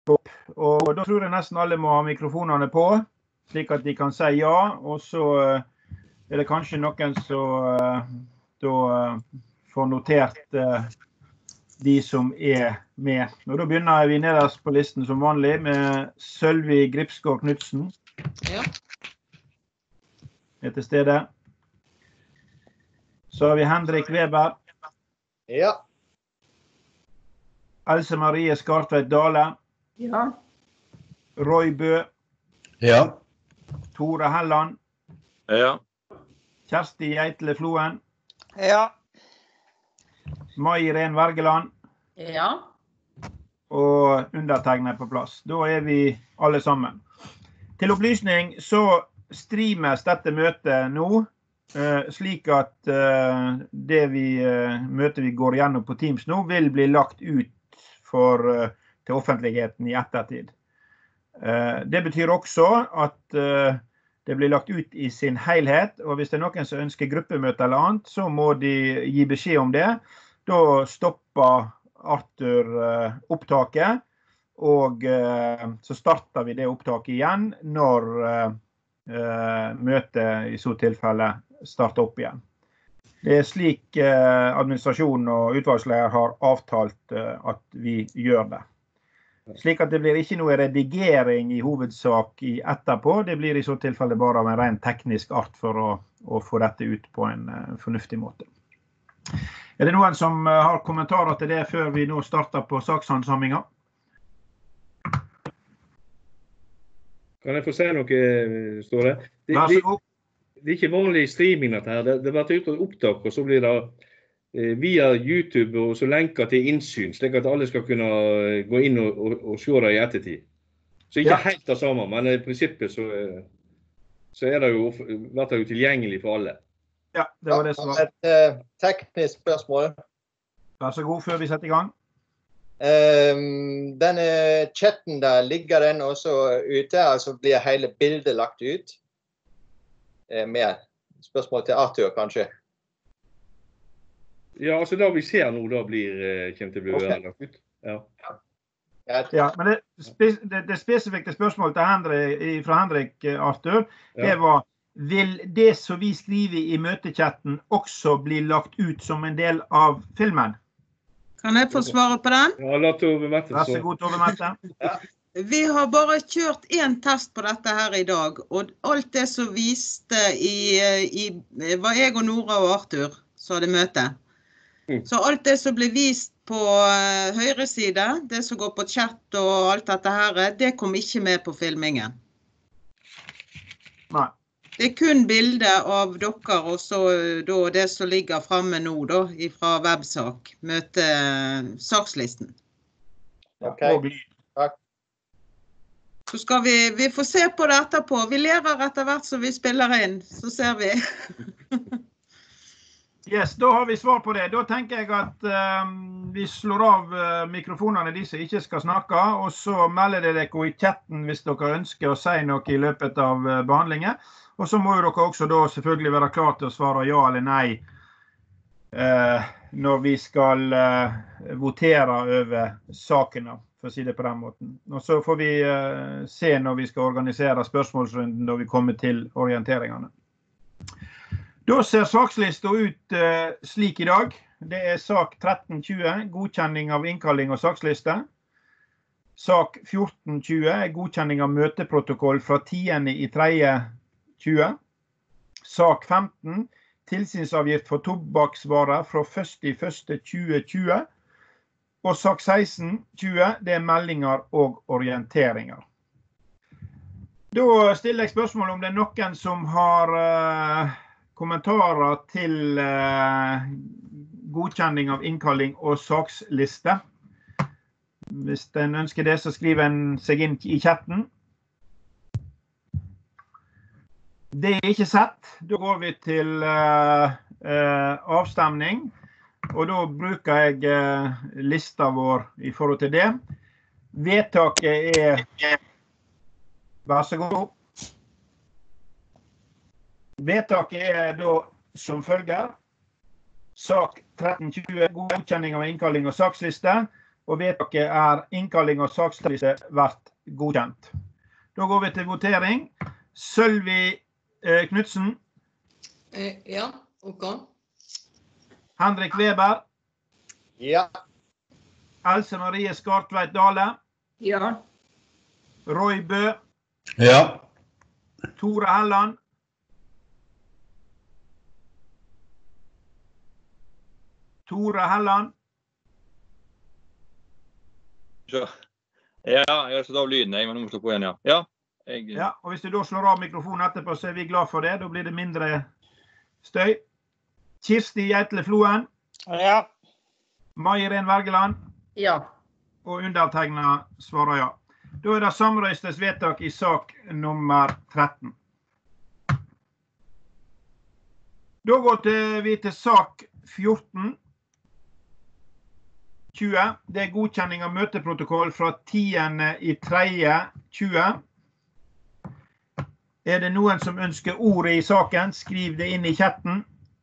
Og da tror jeg nesten alle må ha mikrofonene på, slik at de kan si ja, og så det kanskje noen som får notert de som med. Og da begynner vi nederst på listen som vanlig med Sølvi Gripsgaard Knudsen. Ja. Til stede. Så har vi Henrik Weber. Ja. Else Marie Skartveit Dale. Ja. Roy Bø. Ja. Tore Helland. Ja. Kjersti Eitle Floen. Ja. Mai Irene Vergeland. Ja. Og undertegnet på plass. Da vi alle sammen. Til opplysning så streames dette møtet nå, slik at det møtet vi går gjennom på Teams nå vil bli lagt ut til offentligheten i ettertid. Det betyr også at det blir lagt ut i sin helhet, og hvis det noen som ønsker gruppemøte eller annet, så må de gi beskjed om det. Da stopper Arthur opptaket, og så starter vi det opptaket igjen når møtet i så tilfelle starter opp igjen. Det slik administrasjonen og utvalgsleder har avtalt at vi gjør det. Slik at det blir ikke noe redigering i hovedsak etterpå. Det blir i så tilfelle bare av en ren teknisk art for å få dette ut på en fornuftig måte. Det noen som har kommentarer til det før vi nå starter på sakshandsamingen? Kan jeg få se noe, Ståle? Vær så god. Det ikke vanlig streaming dette her. Det blir ut av opptak, og så blir det via YouTube og så lenker til innsyn, slik at alle skal kunne gå inn og se det i ettertid. Så ikke helt det samme, men i prinsippet så blir det jo tilgjengelig for alle. Ja, det var det som var. Et teknisk spørsmål. Vær så god før vi setter i gang. Denne chatten der, ligger den også ute, altså blir hele bildet lagt ut? Med spørsmål til Arthur, kanskje? Ja, altså det vi ser nå, da kommer til å bli lagt ut. Ja. Ja, men det spesifikke spørsmålet fra Henrik, Arthur, det var, vil det som vi skriver i møtechatten også bli lagt ut som en del av filmen? Kan jeg få svare på den? Ja, la Tove Mette. Vær så god, Tove Mette. Vi har bare kjørt en test på dette her i dag, og alt det som viste var jeg og Nora og Arthur som hadde møte. Så alt det som ble vist på høyre side, det som går på chat og alt dette her, det kom ikke med på filmingen. Nei. Det kun bilde av dere, og så det som ligger fremme nå da, fra websak, sakslisten. Ok, takk. Så skal vi får se på det etterpå. Vi lærer etter hvert som vi spiller inn, så ser vi. Yes, da har vi svar på det. Da tenker jeg at vi slår av mikrofonene de som ikke skal snakke, og så melder dere i chatten hvis dere ønsker å si noe i løpet av behandlingen. Og så må dere også da selvfølgelig være klar til å svare ja eller nei når vi skal votere over sakene, for å si det på den måten. Og så får vi se når vi skal organisere spørsmålsrunden når vi kommer til orienteringene. Da ser sakslista ut slik i dag. Det sak 1320, godkjenning av innkalling og saksliste. Sak 1420, godkjenning av møteprotokoll fra 10.3.20. Sak 15, tilsynsavgift for tobakksvarer fra 1.1.2020. Og sak 16.20, det meldinger og orienteringer. Da stiller jeg spørsmål om det noen som har kommentarer til godkjenning av innkalling og saksliste. Hvis den ønsker det, så skriver en seg inn i chatten. Det ikke sett. Da går vi til avstemning, og da bruker jeg lista vår i forhold til det. Vedtaket vær så god. Vedtaket da som følger. Sak 1320, godkjenning av innkalling og saksliste. og vedtaket er innkalling av saksliste vært godkjent. Da går vi til votering. Sølvi Knudsen. Ja, ok. Henrik Weber. Ja. Else Marie Skartveit Dale. Ja. Roy Bø. Ja. Tore Helland. Tore Helland. Ja, jeg har slått av lyden, men nå må jeg slå på igjen, ja. Ja, Ja, og hvis du da slår av mikrofonen etterpå, så er vi glad for det. Da blir det mindre støy. Kirsti Geitle Floen. Ja. Mai-Ren Wergeland. Ja. Og undertegnet svarer ja. Da er det samrøystes vedtak i sak nummer 13. Da går vi til sak 14. 20. Det er godkjenning av møteprotokoll fra 10.3.20. Er det noen som ønsker ordet i saken? Skriv det inn i chatten.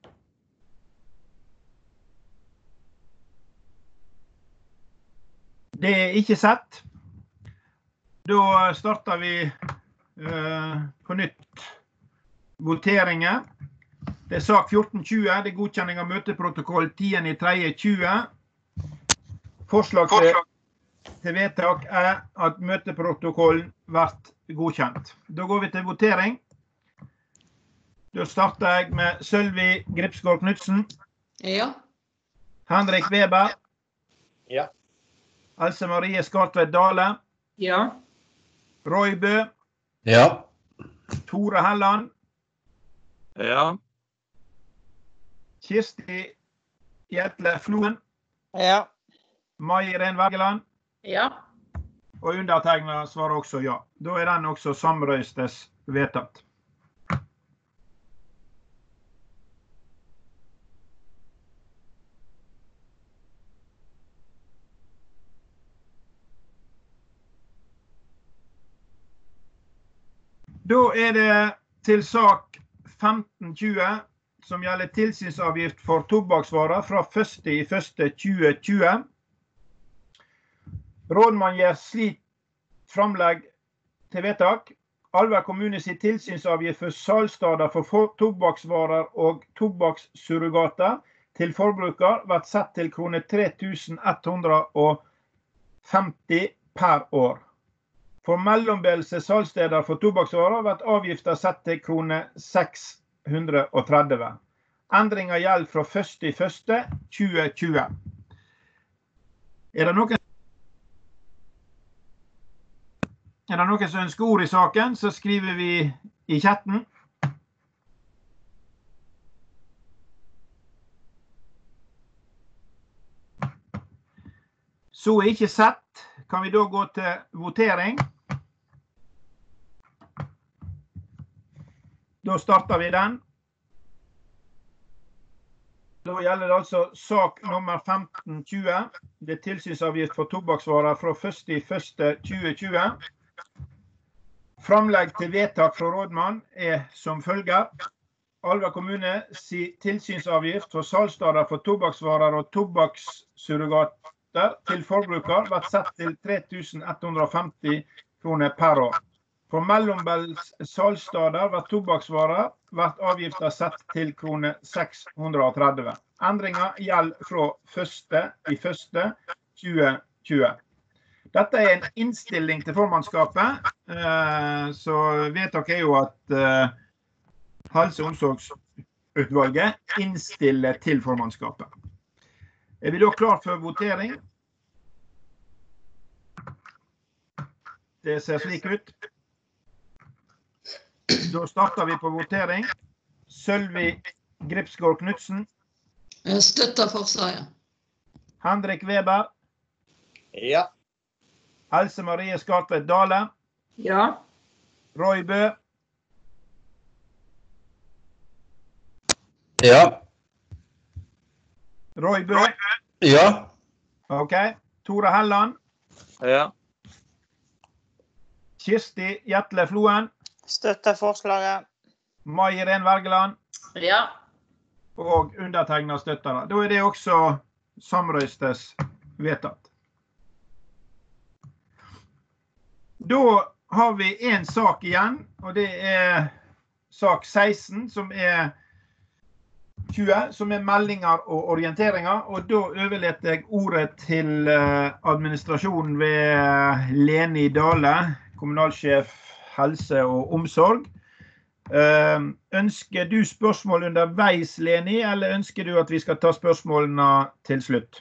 Det er ikke sett. Da starter vi på nytt voteringen. Det er sak 14.20. Det er godkjenning av møteprotokoll 10.3.20. Forslag til vedtak er at møteprotokollen vært godkjent. Da går vi til votering. Da starter jeg med Sølvi Gripsgaard Knudsen. Ja. Henrik Weber. Ja. Else Marie Skartveit Dale. Ja. Roy Bø. Ja. Tore Helland. ja, Kirsti Geitle Floen. Ja. Mai-Ren Wergeland. Ja. Og undertegnet svarer også ja. Da er den også samrøystes vedtatt. Da er det til sak 15.20, som gjelder tilsynsavgift for tobakksvarer fra 1.1.2020. Rådmann gjør slik framlegg til vedtak. Alver kommune sin tilsynsavgift for salgssteder for tobakksvarer og tobakkssurrogater til forbruker vært satt til kroner 3.150 per år. For mellombelse salgssteder for tobakksvarer vært avgiften satt til kroner 630. Endringen gjelder fra 1.1.2020. Er det noen som ønsker ord i saken, så skriver vi i chatten. Så er ikke sett. Kan vi da gå til votering? Da starter vi den. Da gjelder det altså sak nummer 15.20. Det er tilsynsavgift for tobakksvarer fra 1.1.2020. Framlegg til vedtak fra rådmann er som følger. Alver kommune sin tilsynsavgift for salgssteder for tobakksvarer og tobakkssurrogater til forbruker vært satt til 3.150 kroner per år. For mellombels salgssteder ved tobakksvarer vært avgiften satt til kroner 630. Endringen gjelder fra 1.1.2020. Dette er en innstilling til formannskapet, så vedtaket er jo at Helse- og omsorgsutvalget innstiller til formannskapet. Er vi da klar for votering? Det ser slik ut. Da starter vi på votering. Sølvi Gripsgaard Knudsen. Jeg støtter forslaget. Henrik Weber. Ja. Else Marie Skartveit Dale. Ja. Roy Bø. Ja. Roy Bø. Ja. Ok. Tore Helland. ja, Kirsti Geitle Floen. Støtter forslaget. Mai-Ren Wergeland. Ja. Og undertegnet støtter det. Da er det også samrøystes vedtatt. Da har vi en sak igjen, og det sak 16, som 20, som meldinger og orienteringer. Og da overleter jeg ordet til administrasjonen ved Leni Dale, kommunalsjef helse og omsorg. Ønsker du spørsmål underveis, Leni, eller ønsker du at vi skal ta spørsmålene til slutt?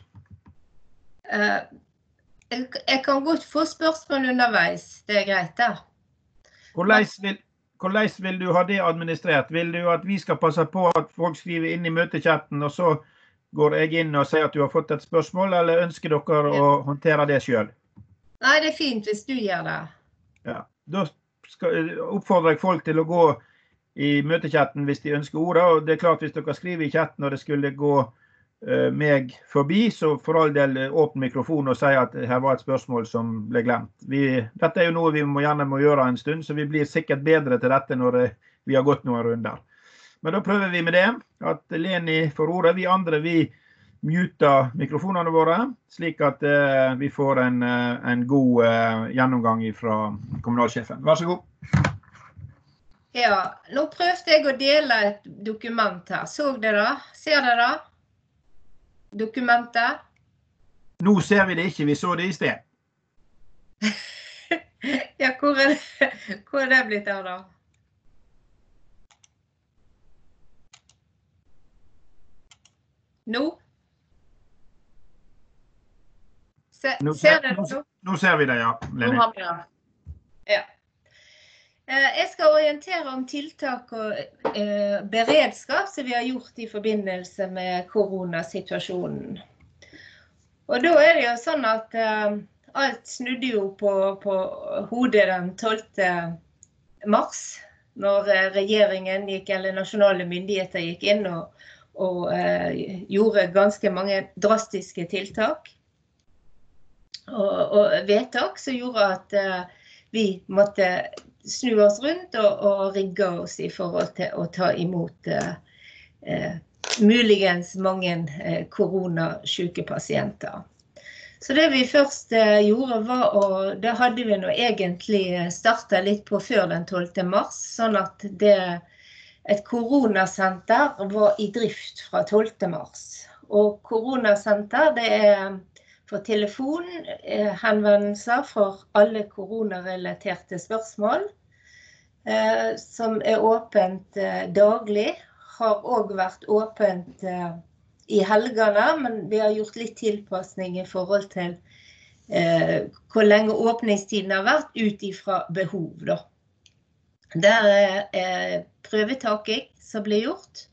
Jeg kan godt få spørsmål underveis, det greit da. Hvordan vil du ha det administrert? Vil du at vi skal passe på at folk skriver inn i møtechatten, og så går jeg inn og sier at du har fått et spørsmål, eller ønsker dere å håndtere det selv? Nei, det fint hvis du gjør det. Ja, da oppfordrer jeg folk til å gå i møtechatten hvis de ønsker ordet, og det klart hvis dere skriver i chatten og det skulle gå meg forbi, så for all del åpne mikrofonen og si at her var et spørsmål som ble glemt. Dette jo noe vi gjerne må gjøre en stund, så vi blir sikkert bedre til dette når vi har gått noen runder. Men da prøver vi med det, at Leni får ordet. Vi andre, vi muter mikrofonene våre, slik at vi får en god gjennomgang fra kommunalsjefen. Vær så god. Ja, nå prøvde jeg å dele et dokument her. Så dere da? Ser dere da? Dokumentet? Nå ser vi det ikke, vi så det i sted. Ja, hvor det blitt av da? Nå? Ser dere nå? Nå ser vi det, ja, Leni. Nå har vi det. Ja. Jeg skal orientere om tiltak og beredskap som vi har gjort i forbindelse med koronasituasjonen. Og da det jo sånn at alt snudde jo på hodet den 12. mars, når regjeringen eller nasjonale myndigheter gikk inn og gjorde ganske mange drastiske tiltak og vedtak som gjorde at vi måtte snu oss rundt og rigge oss i forhold til å ta imot muligens mange koronasyke pasienter. Så det vi først gjorde var det hadde vi nå egentlig startet litt på før den 12. mars, sånn at et koronasenter var i drift fra 12. mars. Og koronasenter, det for telefon, henvendelser for alle koronarelaterte spørsmål, som åpent daglig, har også vært åpent i helgene, men vi har gjort litt tilpassning i forhold til hvor lenge åpningstiden har vært ut ifra behov. Da. Der prøvetaking som blir gjort,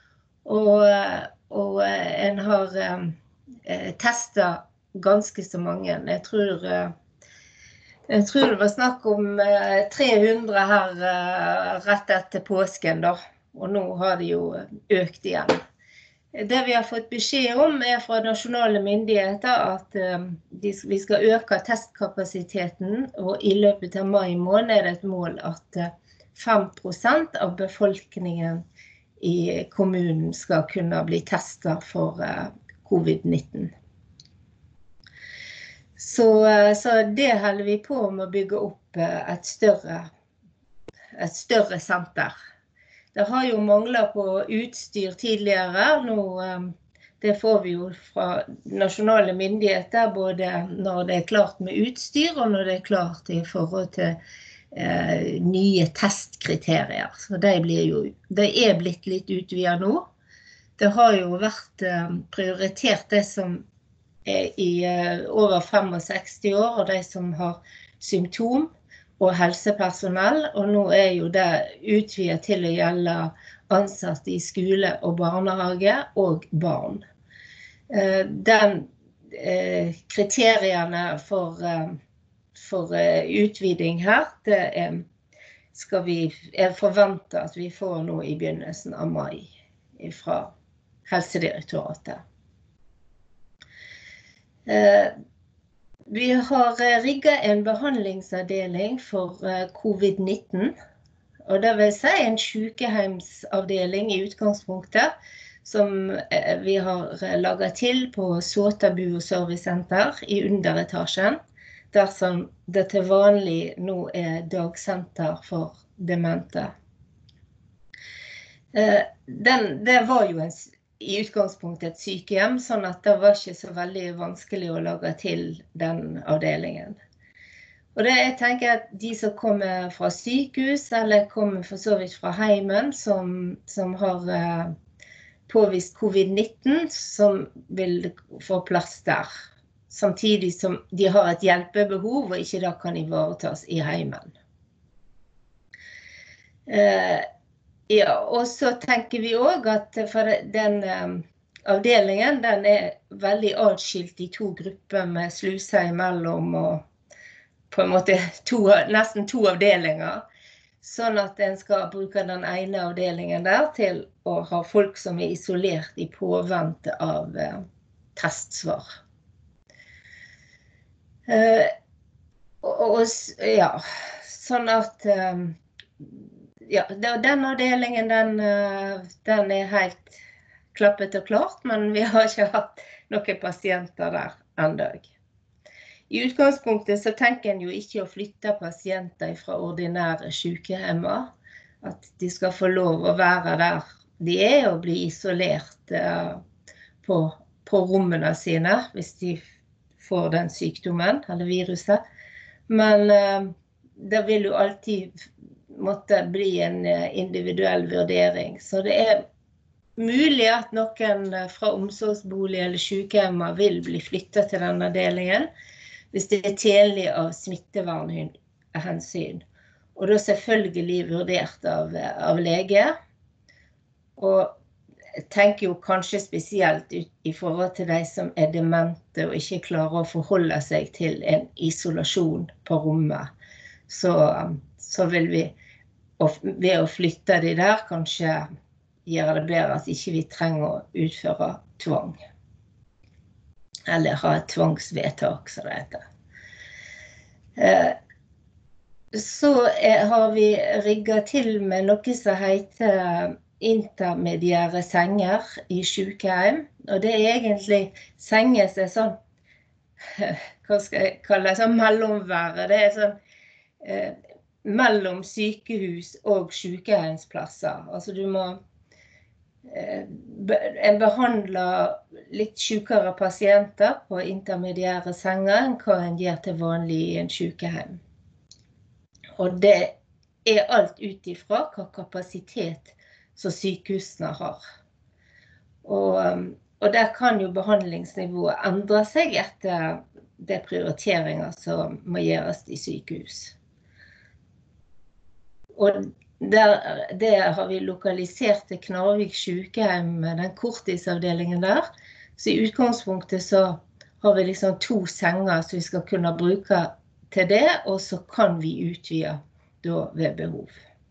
og en har testet ganske så mange. Jeg tror det var snakk om 300 her rett etter påsken da, og nå har det jo økt igjen. Det vi har fått beskjed om fra nasjonale myndigheter at vi skal øke testkapasiteten, og i løpet av mai måned det et mål at 5% av befolkningen i kommunen skal kunne bli testet for covid-19. Så det holder vi på med å bygge opp et større senter. Det har jo manglet på utstyr tidligere. Nå, det får vi jo fra nasjonale myndigheter, både når det klart med utstyr, og når det klart i forhold til nye testkriterier. Så det blitt litt utvidet nå. Det har jo vært prioritert det som i over 65 år, og de som har symptom og helsepersonell, og nå jo det utvidet til å gjelde ansatte i skole og barnehage og barn. Kriteriene for utviding her, det skal vi forvente at vi får nå i begynnelsen av mai fra Helsedirektoratet. Vi har rigget en behandlingsavdeling for covid-19, og det vil si en sykehjemsavdeling i utgangspunktet, som vi har laget til på Såtabu og Servicesenter i underetasjen. dersom det til vanlig nå dagsenter for demente. Det var jo i utgangspunktet et sykehjem, sånn at det var ikke så veldig vanskelig å lage til den avdelingen. Og det jeg tenker at de som kommer fra sykehus, eller kommer for så vidt fra heimen, som har påvist covid-19, som vil få plass der. Samtidig som de har et hjelpebehov, og ikke da kan ivaretas i heimen. Ja, og så tenker vi også at for den avdelingen, den veldig atskilt i 2 grupper med sluser imellom, og på en måte nesten 2 avdelinger. Sånn at en skal bruke den ene avdelingen der til å ha folk som isolert i påvente av testsvar. Ja, sånn at ja, den avdelingen den helt klappet og klart, men vi har ikke hatt noen pasienter der enda. I utgangspunktet så tenker en jo ikke å flytte pasienter fra ordinære sykehjemmer, at de skal få lov å være der de og bli isolert på rommene sine hvis de får den sykdommen eller viruset. Men det vil jo alltid måtte bli en individuell vurdering. Så det mulig at noen fra omsorgsbolig eller sykehjemmer vil bli flyttet til denne avdelingen, hvis det tjenlig av smittevernhensyn. Og da selvfølgelig vurdert av lege. Og jeg tenker jo kanskje spesielt i forhold til de som demente og ikke klarer å forholde seg til en isolasjon på rommet. Så vil vi, ved å flytte de der, kanskje gjøre det bedre at ikke vi trenger å utføre tvang. Eller ha et tvangsvedtak, som det heter. Så har vi rigget til med noe som heter intermediære senger i sykehjem. Og det egentlig senger som sånn, hva skal jeg kalle det, sånn mellomvære. Det sånn mellom sykehus og sykehjemsplasser. Altså du må en behandler litt sykere pasienter på intermediære senger enn hva en gjør til vanlig i en sykehjem. Og det alt utifra hva kapasitet som sykehusene har. Og der kan jo behandlingsnivået endre seg etter de prioriteringer som må gjøres i sykehus. Og det har vi lokalisert til Knarvik sykehjem, den korttidsavdelingen der. Så i utgangspunktet så har vi liksom 2 senger som vi skal kunne bruke til det, og så kan vi utvide da ved behov.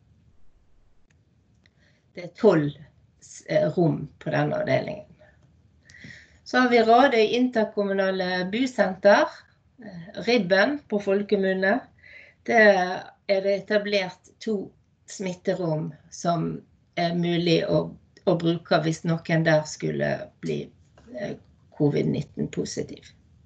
Det 12 rom på denne avdelingen. Så har vi Radøy interkommunale busenter, Ribben på folkemunne. Det det etablert 2 smitterom som mulig å bruke hvis noen der skulle bli covid-19 positiv.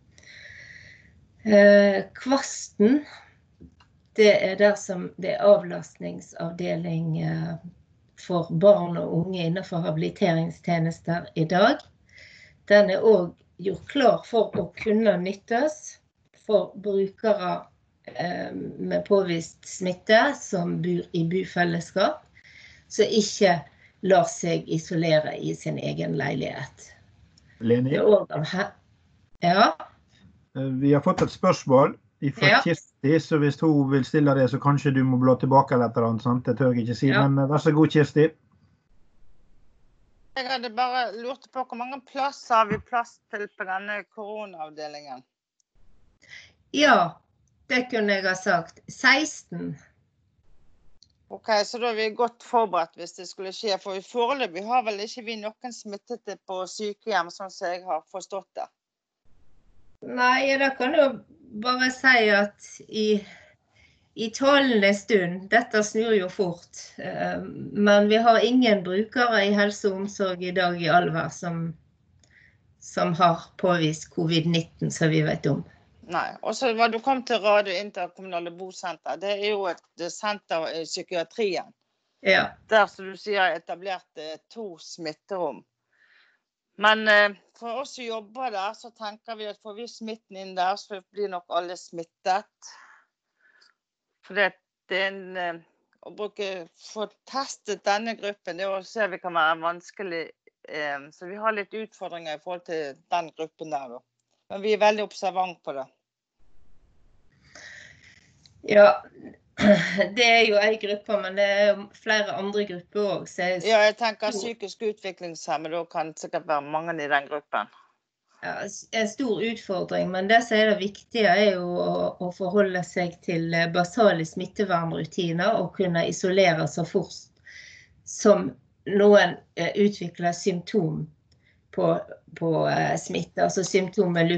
Kvasten, det der som det avlastningsavdeling for barn og unge innenfor habiliteringstjenester i dag. Den også gjort klar for å kunne nyttes for brukere med påvist smitte som bor i bofellesskap, så ikke lar seg isolere i sin egen leilighet. Leni? Ja? Vi har fått et spørsmål fra Kirsti, så hvis hun vil stille det, så kanskje du må blå tilbake eller et eller annet, sant? Det tør jeg ikke si, men vær så god, Kirsti. Jeg hadde bare lurt på hvor mange plasser har vi plass til på denne koronaavdelingen? Ja, det kunne jeg ha sagt. 16. Ok, så da vi godt forberedt hvis det skulle skje, for i foreløpig har vel ikke vi noen smittede på sykehjem, sånn som jeg har forstått det. Nei, da kan jeg bare si at i talende stund, dette snur jo fort, men vi har ingen brukere i helse og omsorg i dag i Alver som har påvist covid-19, som vi vet om. Nei. Og så var du kom til Radio Interkommunale Bosenter. Det jo et senter i psykiatrien. Ja. Der, som du sier, etablert 2 smitterom. Men for oss som jobber der, så tenker vi at får vi smitten inn der, så blir nok alle smittet. For det å få testet denne gruppen, det ser vi kan være vanskelig. Så vi har litt utfordringer i forhold til den gruppen der. Men vi veldig observant på det. Ja, det jo en gruppe, men det jo flere andre grupper også. Ja, jeg tenker psykisk utviklingshemmede, da kan sikkert være mange i den gruppen. Ja, en stor utfordring, men det som det viktige jo å forholde seg til basale smittevernrutiner og kunne isolere så fort som noen utvikler symptom på smitte, altså symptom med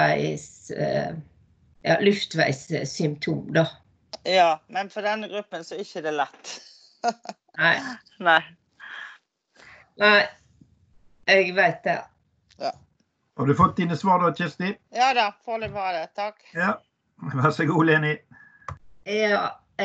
luftveissymptom da. Ja, men for denne gruppen så ikke det lett. Nei. Nei. Nei, jeg vet det. Ja. Har du fått dine svar da, Kirsti? Ja da, foreløpig var det, takk. Ja, vær så god, Leni. Ja,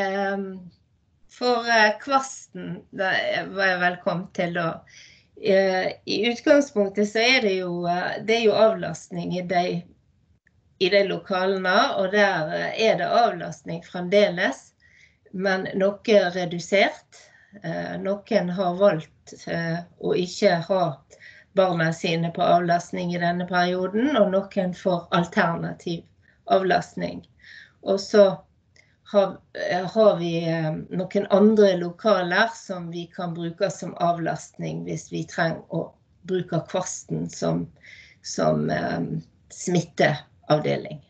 for Kvasten, da var jeg velkommen til da. I utgangspunktet så det jo avlastning i de lokalene, og der det avlastning fremdeles, men noe redusert. Noen har valgt å ikke ha barna sine på avlastning i denne perioden, og noen får alternativ avlastning. Og så har vi noen andre lokaler som vi kan bruke som avlastning hvis vi trenger å bruke Kvasten som smitteavdeling.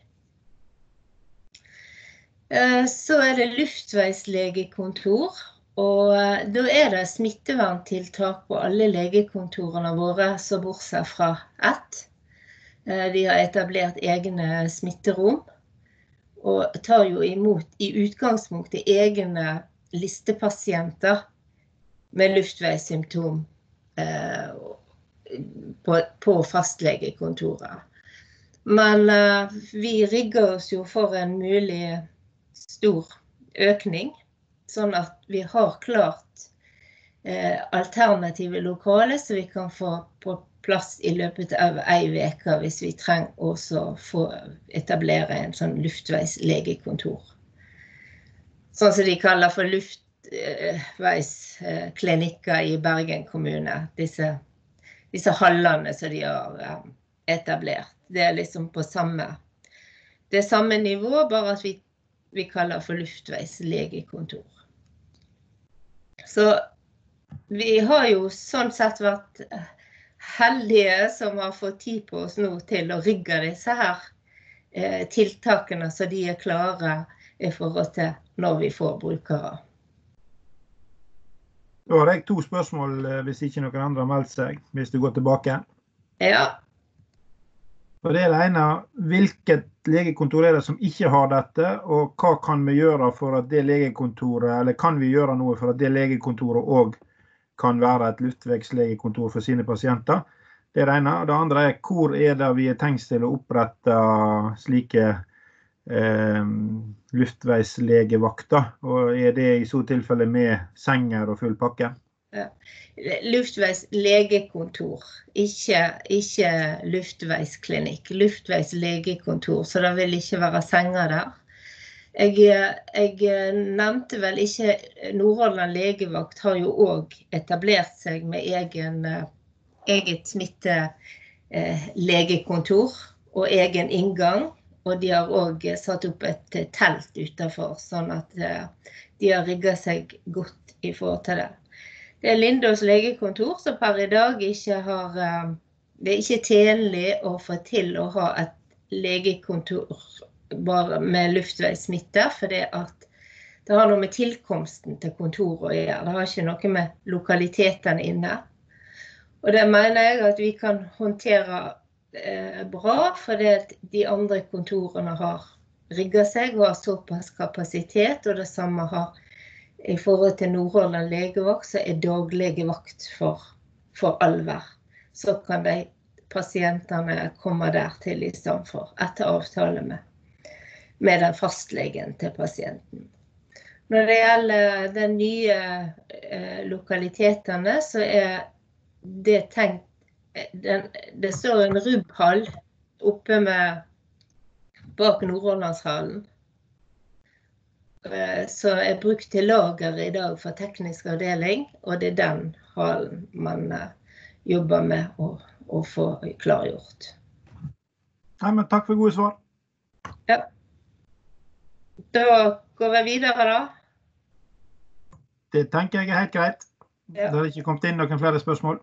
Så det luftveislegekontor, og da det smitteverntiltak på alle legekontorene våre, så bortsett fra ett. De har etablert egne smitterom, og tar jo imot i utgangspunktet egne listepasienter med luftveissymptom på fastlegekontoret. Men vi rigger oss jo for en mulig stor økning, sånn at vi har klart alternative lokale, så vi kan få på plass i løpet av en uke hvis vi trenger også få etablere en sånn luftveislegekontor. Sånn som de kaller for luftveisklinikker i Bergen kommune, disse hallene som de har etablert. Det liksom på samme nivå, bare at vi kaller for luftveislegekontor. Så vi har jo sånn sett vært heldige som har fått tid på oss nå til å rigge disse her tiltakene så de klare i forhold til når vi får brukere. Da har jeg 2 spørsmål hvis ikke noen andre har meldt seg, hvis du går tilbake. Ja. Og det ene, hvilket legekontor det som ikke har dette, og hva kan vi gjøre for at det legekontoret, eller kan vi gjøre noe for at det legekontoret også kan være et luftveislegekontor for sine pasienter? Det ene. Og det andre hvor det vi tenkt til å opprette slike luftveislegevakter? Og det i så tilfelle med senger og full pakke? Ja. Luftveislegekontor, ikke luftveisklinikk. Luftveislegekontor, så det vil ikke være senger der. Jeg nevnte vel ikke, Nordhordland legevakt har jo også etablert seg med eget smittelegekontor og egen inngang, og de har også satt opp et telt utenfor, sånn at de har rigget seg godt i forhold til det. Det Lindås legekontor som per i dag ikke har, det ikke tjenlig å få til å ha et legekontor bare med luftveissmitte, for det har noe med tilkomsten til kontoret å gjøre. Det har ikke noe med lokalitetene inne. Og det mener jeg at vi kan håndtere bra, fordi de andre kontorene har rigget seg og har såpass kapasitet, og det samme har i forhold til Nordhordland legevakt, så daglegevakt for alver. Så kan de pasientene komme der til i stedet for, etter avtale med den fastlegen til pasienten. Når det gjelder de nye lokalitetene, så det tenkt, det står en rubbhall oppe bak Nordhordlandshallen, så brukt til lager i dag for teknisk avdeling, og det den hallen man jobber med å få klargjort. Nei, men takk for gode svar. Ja. Da går vi videre da. Det tenker jeg helt greit. Ja. Det har ikke kommet inn noen flere spørsmål.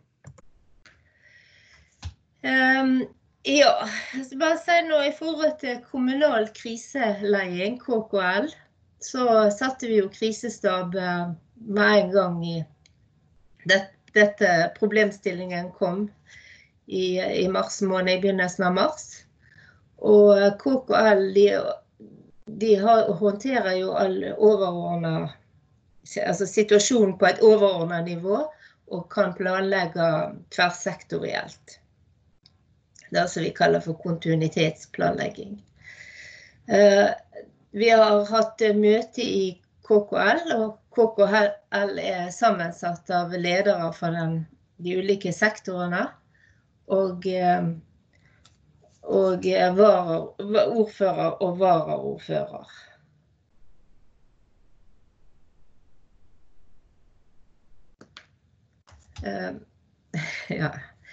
Ja, så bare si nå i forhold til kommunal kriseleding, KKL, så satte vi jo krisestab med en gang i dette problemstillingen kom i mars måned, i begynnelsen av mars. Og KKL, de håndterer jo all overordnet, altså situasjonen på et overordnet nivå, og kan planlegge tverrsektorielt. Det som vi kaller for kontinuitetsplanlegging. Vi har hatt møte i KKL, og KKL sammensatt av ledere fra de ulike sektorene, og ordfører og varaordfører. Ja.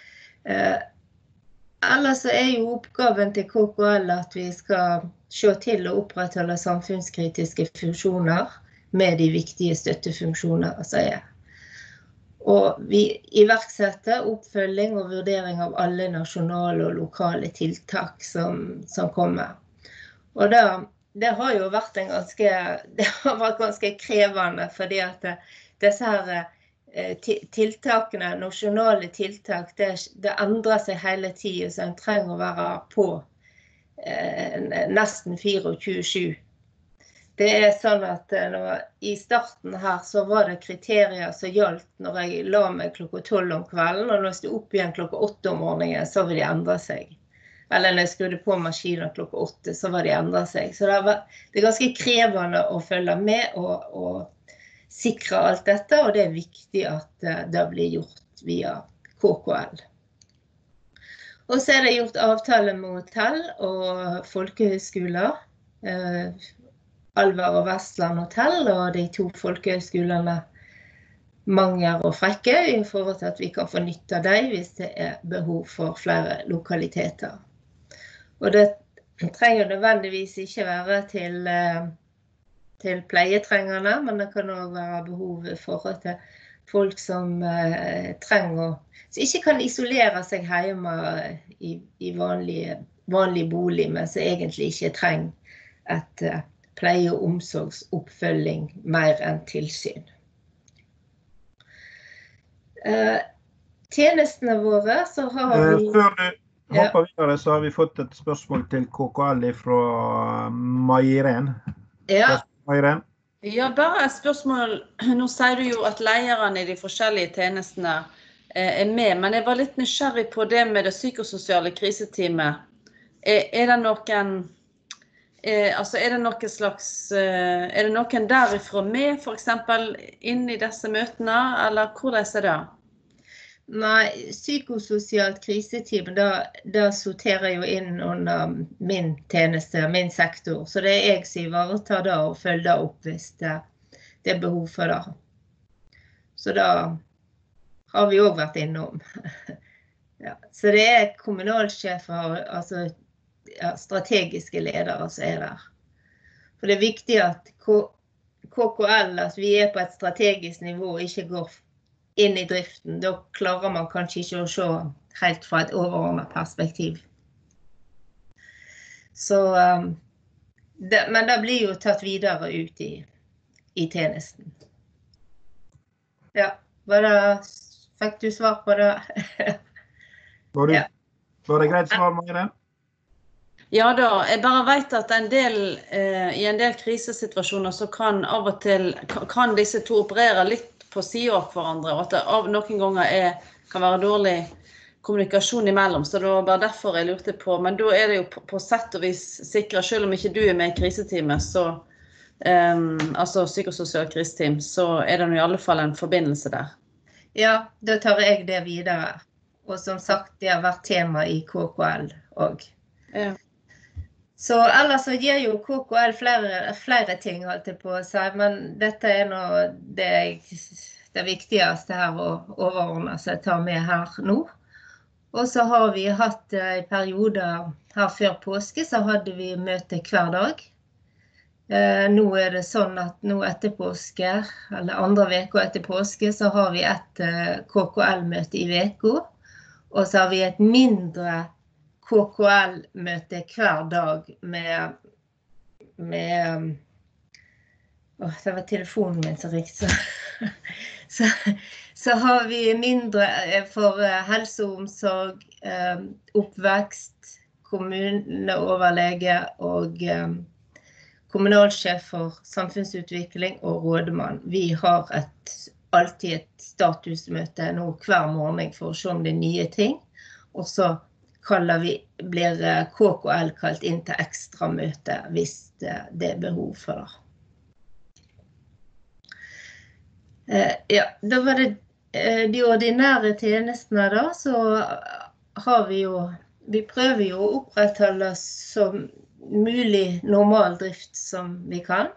Ellers så jo oppgaven til KKL at vi skal se til å opprettholde samfunnskritiske funksjoner med de viktige støttefunksjoner, sier. Og vi iverksetter oppfølging og vurdering av alle nasjonale og lokale tiltak som kommer. Og det har jo vært ganske krevende, fordi at disse her tiltakene, nasjonale tiltak, det endrer seg hele tiden, så en trenger å være på nesten 24/7. Det sånn at i starten her så var det kriterier som gjaldt når jeg la meg klokka 12 om kvelden, og når jeg stod opp igjen klokka 8 om morgenen, så var de endret seg. Eller når jeg skrudde på maskinen klokka 8, så var de endret seg. Så det ganske krevende å følge med og sikre alt dette, og det viktig at det blir gjort via KKL. Og så det gjort avtale med hotell og folkehøyskoler, Alver og Vestland hotell, og de 2 folkehøyskolene Manger og Frekke, i forhold til at vi kan få nytte av dem hvis det behov for flere lokaliteter. Og det trenger nødvendigvis ikke være til pleietrengerne, men det kan også være behov i forhold til folk som trenger, som ikke kan isolere seg hjemme i vanlig bolig, men som egentlig ikke trenger et pleie- og omsorgsoppfølging mer enn tilsyn. Tjenestene våre, så har vi... Før du hopper videre, så har vi fått et spørsmål til KKL fra Mairen. Ja. Mairen? Ja, bare et spørsmål. Nå sier du jo at lederne i de forskjellige tjenestene med, men jeg var litt nysgjerrig på det med det psykososiale kriseteamet. Det noen... altså det noen slags, det noen derifra med, for eksempel, inn i disse møtene, eller hvordan det? Nei, psykososialt kriseteam, da sorterer jo inn under min tjeneste, min sektor, så det jeg som ivaretar da og følger opp hvis det behov for det. Så da har vi også vært innom. Ja, så det kommunalsjefer, altså strategiske ledere som der. For det viktig at KKL, at vi på et strategisk nivå og ikke går inn i driften. Da klarer man kanskje ikke å se helt fra et overordnet perspektiv. Så, men det blir jo tatt videre ut i tjenesten. Ja, fikk du svar på det? Var det greit svar, Mairen? Ja da, jeg bare vet at i en del krisesituasjoner så kan av og til kan disse 2 operere litt på siden av hverandre, og at det noen ganger kan være dårlig kommunikasjon imellom, så det var bare derfor jeg lurte på, men da det jo på sett og vis sikret, selv om ikke du med i kriseteamet, så, altså psykososial kriseteam, så det jo i alle fall en forbindelse der. Ja, da tar jeg det videre. Og som sagt, det har vært tema i KKL også. Ja. Så ellers så gir jo KKL flere ting, holdt jeg på å si, men dette nå det viktigste her å overordne seg ta med her nå. Og så har vi hatt i perioder her før påske, så hadde vi møte hver dag. Nå det sånn at nå etter påske, eller andre veko etter påske, så har vi et KKL-møte i veko, og så har vi et mindre KKL-møte hver dag med det var telefonen min som ringte. Så har vi mindre for helse og omsorg, oppvekst, kommuneoverlege og kommunalsjef for samfunnsutvikling og rådmann. Vi har alltid et statusmøte nå hver morgen for å se om det nye ting, og så blir KKL kalt inn til ekstra møte hvis det behov for det. Ja, da var det de ordinære tjenestene da, så har vi prøver jo å opprettholde så mulig normal drift som vi kan.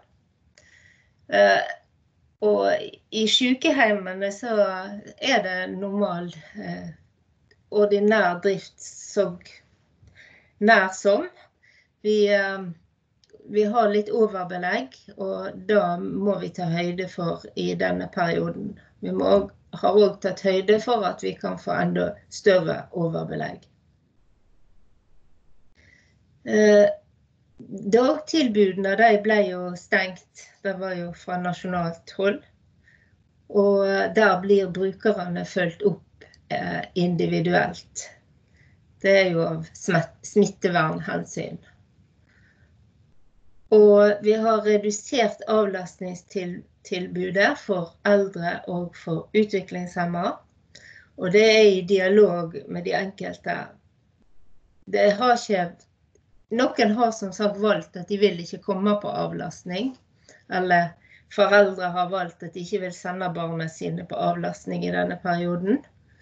Og i sykehjemmene så det normal ordinær drift så nær som. Vi har litt overbelegg, og da må vi ta høyde for i denne perioden. Vi har også tatt høyde for at vi kan få enda større overbelegg. Dagtilbudene de ble jo stengt, det var jo fra nasjonalt hold, og der blir brukerne følgt opp individuelt. Det jo av smittevernhensyn. Og vi har redusert avlastningstilbudet for eldre og for utviklingshemmede, og det i dialog med de enkelte. Noen har som sagt valgt at de vil ikke komme på avlastning, eller foreldre har valgt at de ikke vil sende barna sine på avlastning i denne perioden.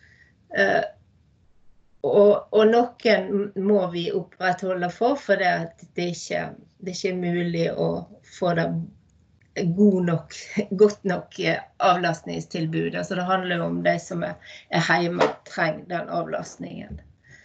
Og noen må vi opprettholde for det ikke mulig å få det godt nok avlastningstilbud. Altså det handler om de som hjemme og trenger den avlastningen.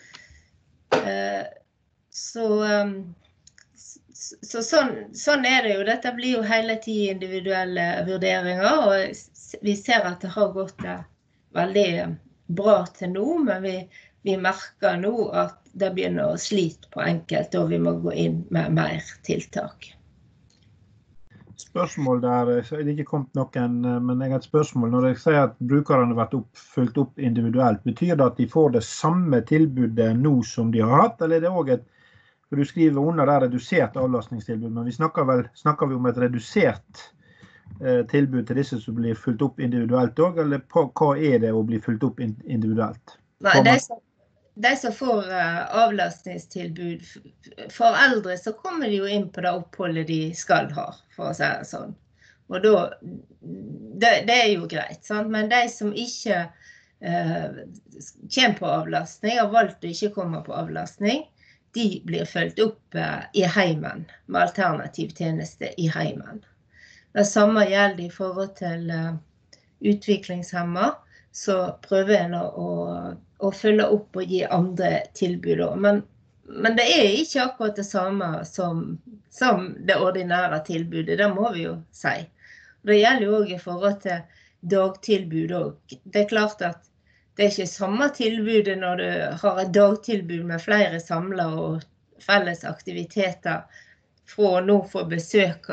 Sånn det jo. Dette blir jo hele tiden individuelle vurderinger, og vi ser at det har gått veldig bra til nå, men vi merker nå at det begynner å slite på enkelt, og vi må gå inn med mer tiltak. Spørsmål der, så det ikke kommet noen, men jeg har et spørsmål. Når jeg sier at brukerne har vært fulgt opp individuelt, betyr det at de får det samme tilbudet nå som de har hatt, eller det også for du skriver under der redusert avlastningstilbud, men vi snakker vi om et redusert tilbud til disse som blir fulgt opp individuelt også, eller hva det å bli fulgt opp individuelt? Nei, de som får avlastningstilbud for eldre, så kommer de jo inn på det oppholdet de skal ha, for å si det sånn. Og da, det jo greit, sant? Men de som ikke kommer på avlastning, har valgt å ikke komme på avlastning, de blir fulgt opp i heimen, med alternativ tjeneste i heimen. Det samme gjelder i forhold til utviklingshemmede, så prøver en å følge opp og gi andre tilbud. Men det ikke akkurat det samme som det ordinære tilbudet, det må vi jo si. Det gjelder jo også i forhold til dagtilbud også. Det klart at det ikke samme tilbudet når du har et dagtilbud med flere samler og felles aktiviteter fra nå få besøk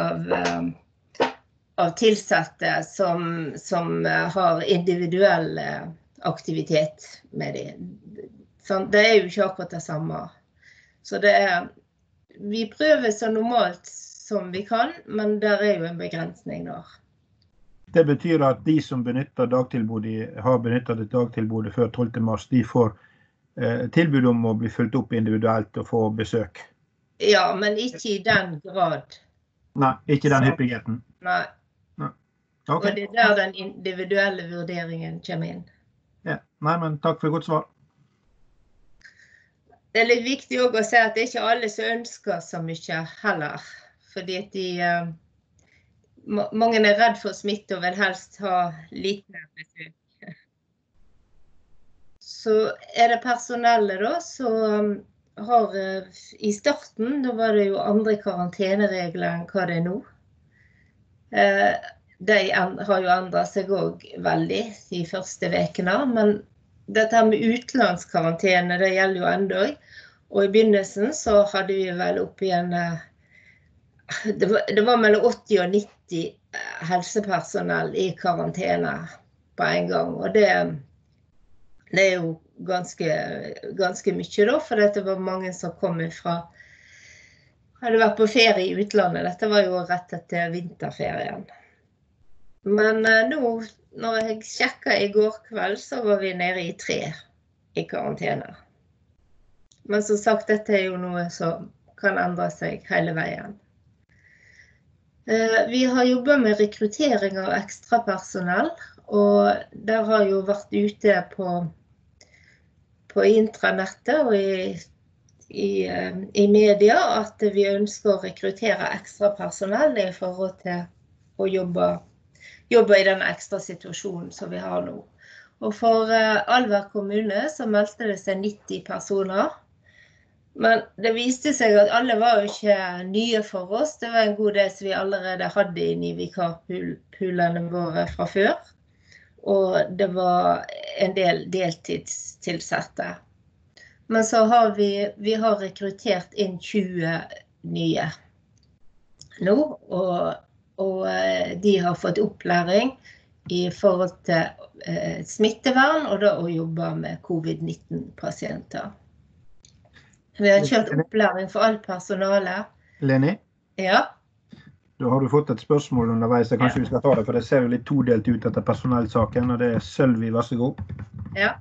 av tilsatte som har individuell aktivitet med dem. Det jo ikke akkurat det samme. Så vi prøver så normalt som vi kan, men der jo en begrensning der. Det betyr at de som benytter dagtilbudet, har benyttet et dagtilbudet før 12. mars, de får tilbud om å bli fulgt opp individuelt og få besøk. Ja, men ikke i den grad. Nei, ikke den hyppigheten. Nei. Ok. Og det der den individuelle vurderingen kommer inn. Ja. Nei, men takk for godt svar. Det litt viktig også å si at det ikke alle som ønsker så mye heller. Fordi at mange redd for smitte og vil helst ha lite besøk. Så det personellet da, så har i starten, da var det jo andre karanteneregler enn hva det nå. De har jo endret seg også veldig de første vekene, men dette med utenlandskarantene, det gjelder jo enda. Og i begynnelsen så hadde vi vel opp igjen, det var mellom 80 og 90 helsepersonell i karantene på en gang. Og det jo ganske mye da, for det var mange som kom fra, hadde vært på ferie i utlandet. Dette var jo rett etter vinterferien. Men nå, når jeg sjekket i går kveld, så var vi nede i 3 i karantene. Men som sagt, dette jo noe som kan endre seg hele veien. Vi har jobbet med rekruttering av ekstra personell, og der har jo vært ute på intranettet og i media at vi ønsker å rekruttere ekstra personell i forhold til å jobbe i den ekstra situasjonen som vi har nå. Og for Alver kommune så meldte det seg 90 personer. Men det viste seg at alle var jo ikke nye for oss. Det var en god del som vi allerede hadde inne i vikarpoolene våre fra før. Og det var en del deltidstilsatte. Men så har vi har rekruttert inn 20 nye nå, og de har fått opplæring i forhold til smittevern og da å jobbe med covid-19-pasienter. Vi har kjørt opplæring for alt personale. Leni? Ja. Da har du fått et spørsmål underveis, så kanskje vi skal ta det, for det ser jo litt todelt ut etter personellsaken, og det Sølvi, vær så god. Ja,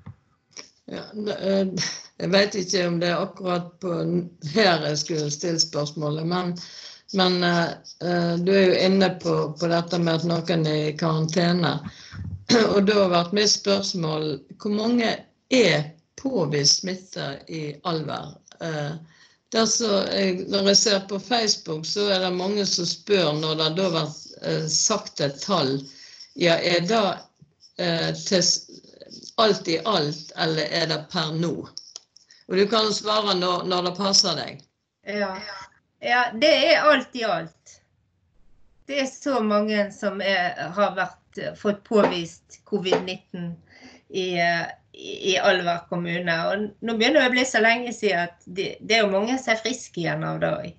jeg vet ikke om det akkurat på her jeg skulle stille spørsmålet, men du jo inne på dette med at noen i karantene, og da har vært mitt spørsmål, hvor mange påvist smitte i Alver? Når jeg ser på Facebook, så det mange som spør når det da har sagt et tall. Ja, det til alt i alt, eller det per nå? Og du kan svare når det passer deg. Ja, det alt i alt. Det så mange som har fått påvist covid-19 i Alver kommune, og nå begynner det å bli så lenge siden at det jo mange som friske igjen av det.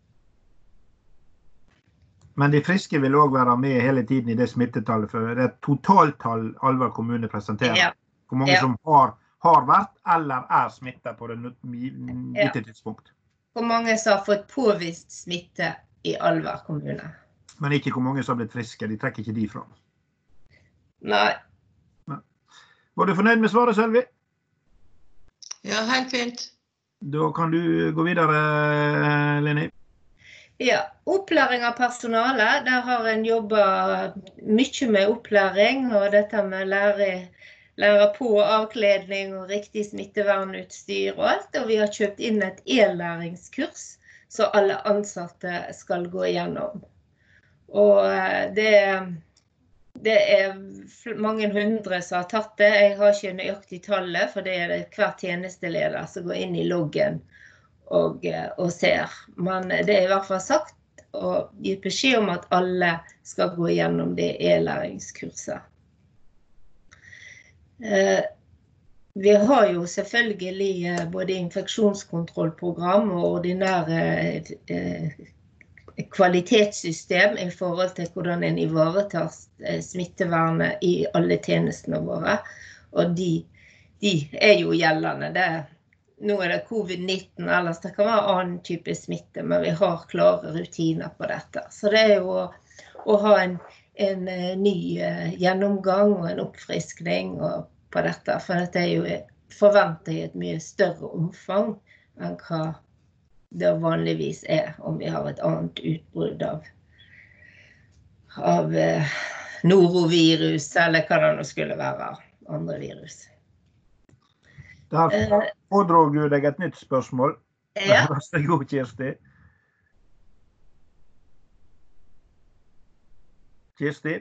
Men de friske vil også være med hele tiden i det smittetallet, for det totaltall Alver kommune presenterer. Ja. Hvor mange som har vært eller smittet på det gitte tidspunkt. Hvor mange som har fått påvist smitte i Alver kommune. Men ikke hvor mange som har blitt friske, de trekker ikke de fra. Nei. Var du fornøyd med svaret, Sølvi? Ja, helt fint. Da kan du gå videre, Leni. Ja, opplæring av personale. Der har en jobbet mye med opplæring, og dette med lære på avkledning og riktig smittevernutstyr og alt. Og vi har kjøpt inn et e-læringskurs, så alle ansatte skal gå igjennom. Og det mange hundre som har tatt det. Jeg har ikke nøyaktig tallet, for det det hver tjenesteleder som går inn i loggen og ser. Men det i hvert fall sagt, og gitt beskjed om at alle skal gå igjennom det e-læringskurset. Vi har jo selvfølgelig både infeksjonskontrollprogram og ordinære kvalitetssystem i forhold til hvordan en ivaretar smittevernet i alle tjenestene våre. Og de jo gjeldende. Nå det covid-19, ellers det kan være annen type smitte, men vi har klare rutiner på dette. Så det jo å ha en ny gjennomgang og en oppfriskning på dette, for dette jo forventer i et mye større omfang enn hva det vanligvis om vi har et annet utbrudd av norovirus, eller hva det nå skulle være, andre virus. Der pådrog du deg et nytt spørsmål. Ja. Vær så god, Kirsti. Kirsti?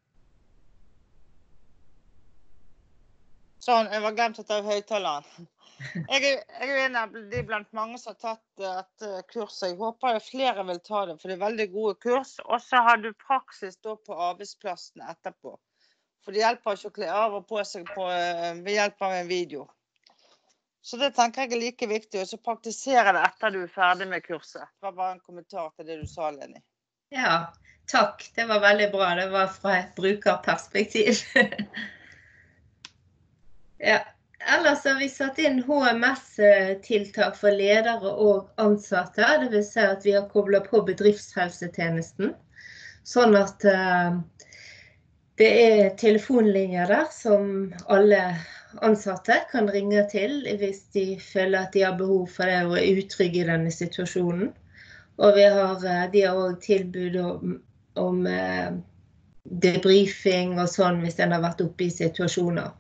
Sånn, jeg var glemt å ta høyttaleren. Jeg en av de blant mange som har tatt et kurs, og jeg håper at flere vil ta det, for det veldig gode kurs. Og så har du praksis da på arbeidsplassen etterpå. For det hjelper ikke å kle av og på seg ved hjelp av en video. Så det tenker jeg like viktig, og så praktisere det etter du ferdig med kurset. Det var bare en kommentar til det du sa, Leni. Ja, takk. Det var veldig bra. Det var fra et brukerperspektiv. Ja. Ellers har vi satt inn HMS-tiltak for ledere og ansatte. Det vil si at vi har koblet på bedriftshelsetjenesten, sånn at det telefonlinjer der som alle ansatte kan ringe til hvis de føler at de har behov for det og utrygge i denne situasjonen. Og de har også tilbud om debriefing og sånn hvis den har vært oppe i situasjoner.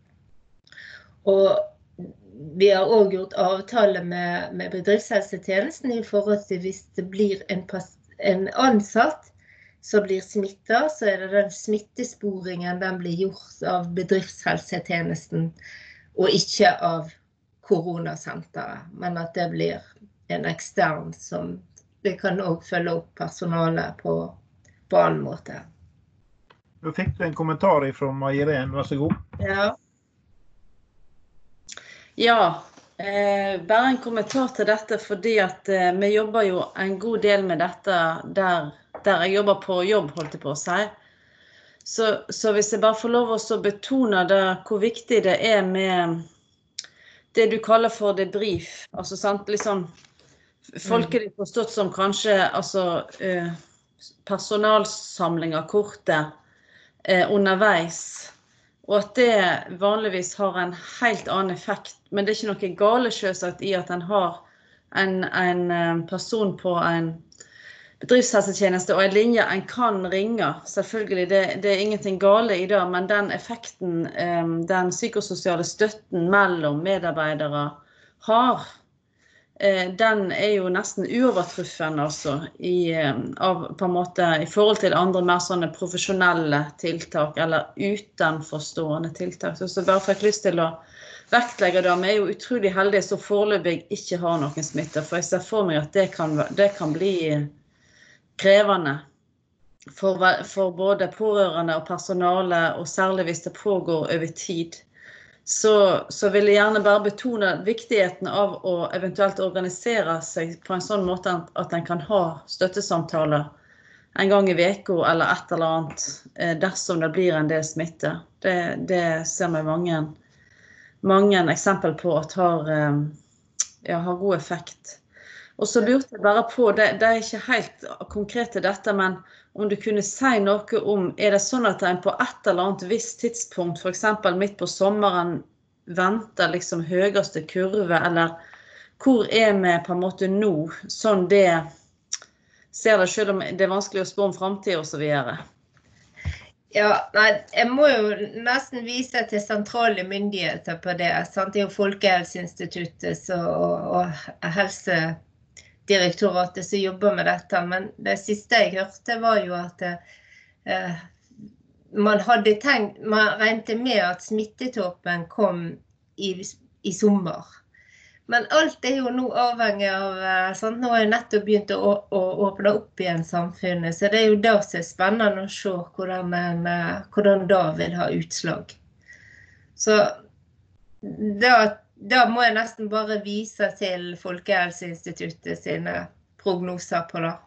Og vi har også gjort avtale med bedriftshelsetjenesten i forhold til hvis det blir en ansatt som blir smittet, så det den smittesporingen den blir gjort av bedriftshelsetjenesten og ikke av koronasenteret, men at det blir en ekstern som det kan også følge opp personalet på annen måte. Da fikk du en kommentar fra Mairén, vær så god. Ja. Ja, bare en kommentar til dette, fordi at vi jobber jo en god del med dette der jeg jobber på jobb, holdt jeg på å si. Så hvis jeg bare får lov å betone det, hvor viktig det med det du kaller for debrief, altså sant, liksom, folk det forstått som kanskje, altså, personalsamlinger korte underveis, og at det vanligvis har en helt annen effekt, men det ikke noe gale selvsagt i at en har en person på en bedriftshelsetjeneste og en linje en kan ringe. Selvfølgelig, det ingenting gale i det, men den effekten den psykososiale støtten mellom medarbeidere har, den jo nesten uovertruffen altså, på en måte, i forhold til andre mer sånne profesjonelle tiltak, eller utenforstående tiltak. Så bare for jeg har lyst til å vektlegge det, vi jo utrolig heldige så foreløpig ikke har noen smitte, for jeg ser for meg at det kan bli krevende for både pårørende og personale, og særlig hvis det pågår over tid. Så vil jeg gjerne bare betone viktigheten av å eventuelt organisere seg på en sånn måte at en kan ha støttesamtaler en gang i veka eller et eller annet dersom det blir en del smitte. Det ser vi mange eksempel på at har god effekt. Og så lurte jeg bare på, det ikke helt konkret til dette, men om du kunne si noe om, det sånn at en på et eller annet visst tidspunkt, for eksempel midt på sommeren, venter liksom høyeste kurve, eller hvor vi på en måte nå, sånn det ser det selv om det vanskelig å spå om fremtiden og så videre? Ja, nei, jeg må jo nesten vise til sentrale myndigheter på det, sant? Det jo Folkehelseinstituttet og Helsedirektoratet som jobber med dette, men det siste jeg hørte var jo at man regnet med at smittetoppen kom i sommer. Men alt jo nå avhengig av, sant? Nå jo nettopp begynt å åpne opp igjen samfunnet, så det jo da som spennende å se hvordan da vil ha utslag. Så da må jeg nesten bare vise til Folkehelseinstituttet sine prognoser på det.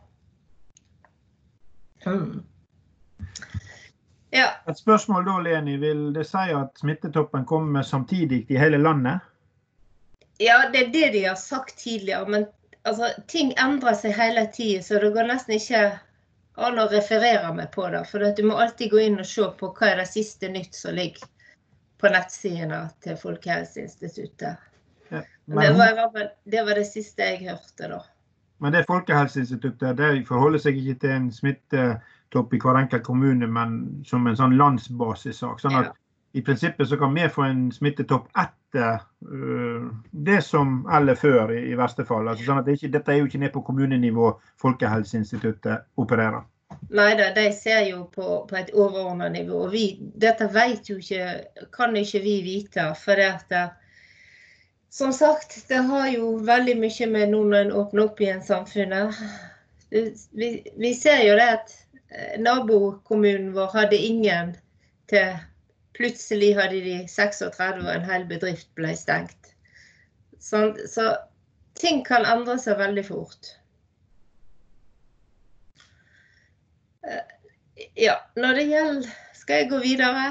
Ja. Et spørsmål da, Leni, vil det si at smittetoppen kommer samtidig i hele landet? Ja, det det de har sagt tidligere, men altså, ting endrer seg hele tiden, så det går nesten ikke an å referere meg på det, for du må alltid gå inn og se på hva det siste nytt som ligger på på nettsiden til Folkehelseinstituttet. Ja, Det var det siste jeg hørte da. Men det Folkehelseinstituttet, det forholder seg ikke til en smittetopp i hver enkelt kommune, men som en sånn landsbasissak. Sånn at i prinsippet så kan vi få en smittetopp etter det som eller før i verste fall. Altså, sånn at dette er jo ikke ned på kommunenivå Folkehelseinstituttet opererer. Neida, de ser jo på et overordnet nivå. Og dette vet jo ikke, kan ikke vi vite, for det at som sagt, det har jo veldig mye med noen åpner opp igjen samfunnet. Vi ser jo det at nabokommunen vår hadde ingen til plutselig hadde de 36 og en hel bedrift ble stengt. Så ting kan endre seg veldig fort. Ja, når det gjelder, skal jeg gå videre?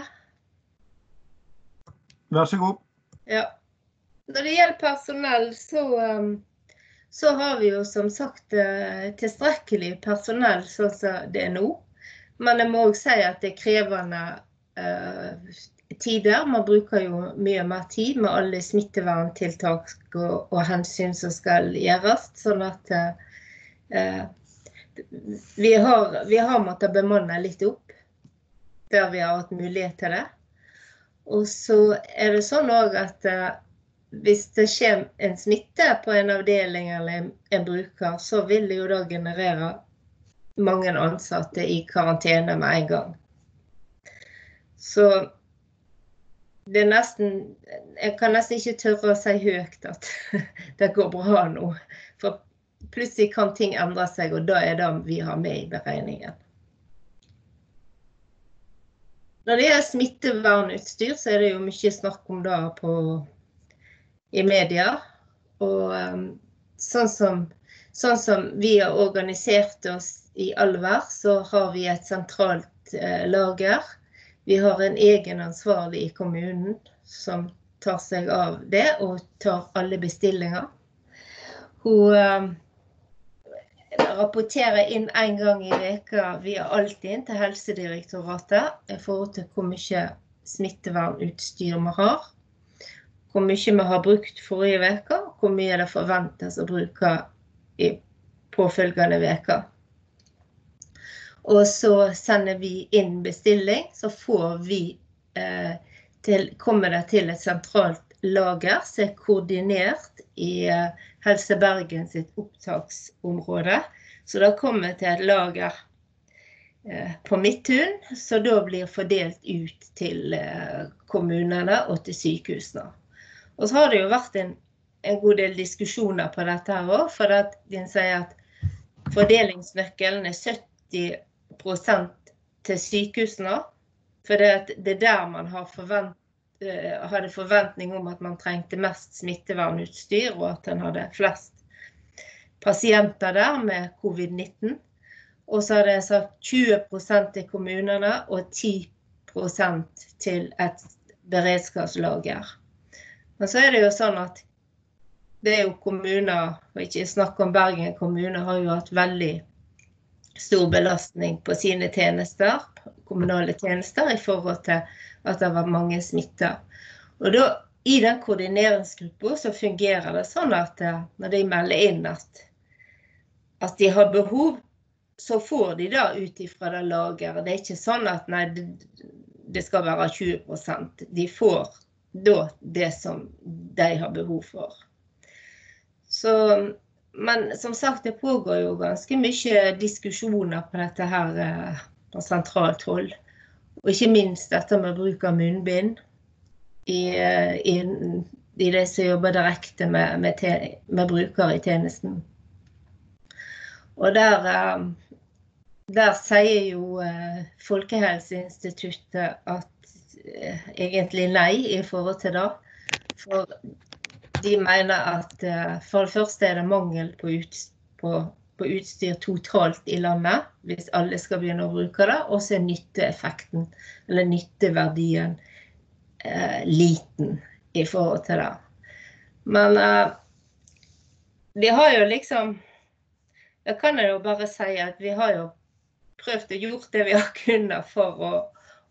Vær så god. Ja. Når det gjelder personell, så har vi jo som sagt tilstrekkelig personell sånn som det nå. Men jeg må også si at det krevende tider. Man bruker jo mye mer tid med alle smitteverntiltak og hensyn som skal gjøres, sånn at vi har måttet bemanne litt opp, der vi har hatt mulighet til det. Og så det sånn også at hvis det skjer en smitte på en avdeling eller en bruker, så vil det jo da generere mange ansatte i karantene med en gang. Så det nesten, jeg kan nesten ikke tørre å si høyt at det går bra nå. For plutselig kan ting endre seg, og da det vi har med i beregningen. Når det smittevernutstyr, så det jo mye snakk om det i media. Og sånn som vi har organisert oss i Alver, så har vi et sentralt lager. Vi har en egen ansvarlig i kommunen som tar seg av det og tar alle bestillinger. Hun rapporterer inn en gang i veka via Altinn til Helsedirektoratet i forhold til hvor mye smittevernutstyr vi har, hvor mye vi har brukt forrige veka, hvor mye det forventes å bruke i påfølgende veka. Og så sender vi inn bestilling, så får vi kommer det til et sentralt lager som koordinert i Helse Bergen sitt opptaksområde. Så det kommer til et lager på Midttun, så da blir fordelt ut til kommunene og til sykehusene. Og så har det jo vært en god del diskusjoner på dette her også, for at de sier at fordelingsnøkkelen 70% til sykehusene, for det der man hadde forventning om at man trengte mest smittevernutstyr, og at man hadde flest pasienter der med covid-19. Og så hadde jeg sagt 20% til kommunene og 10% til et beredskapslager. Men så det jo sånn at det jo kommuner, og ikke snakke om Bergen kommune, har jo hatt veldig stor belastning på sine tjenester, kommunale tjenester, i forhold til at det var mange smitter. Og da, i den koordineringsgruppen, så fungerer det sånn at når de melder inn at de har behov, så får de da ut ifra det lageret. Det ikke sånn at nei, det skal være 20%. De får da det som de har behov for. Så men som sagt, det pågår jo ganske mye diskusjoner på dette her på sentralt hold. Og ikke minst dette med bruk av munnbind i det som jobber direkte med brukere i tjenesten. Og der sier jo Folkehelseinstituttet at egentlig nei i forhold til det. For de mener at for det første det mangel på utstyr totalt i landet, hvis alle skal begynne å bruke det, og så nytteeffekten, eller nytteverdien, liten i forhold til det. Men vi har jo liksom, jeg kan jo bare si at vi har jo prøvd å gjort det vi har kunnet for å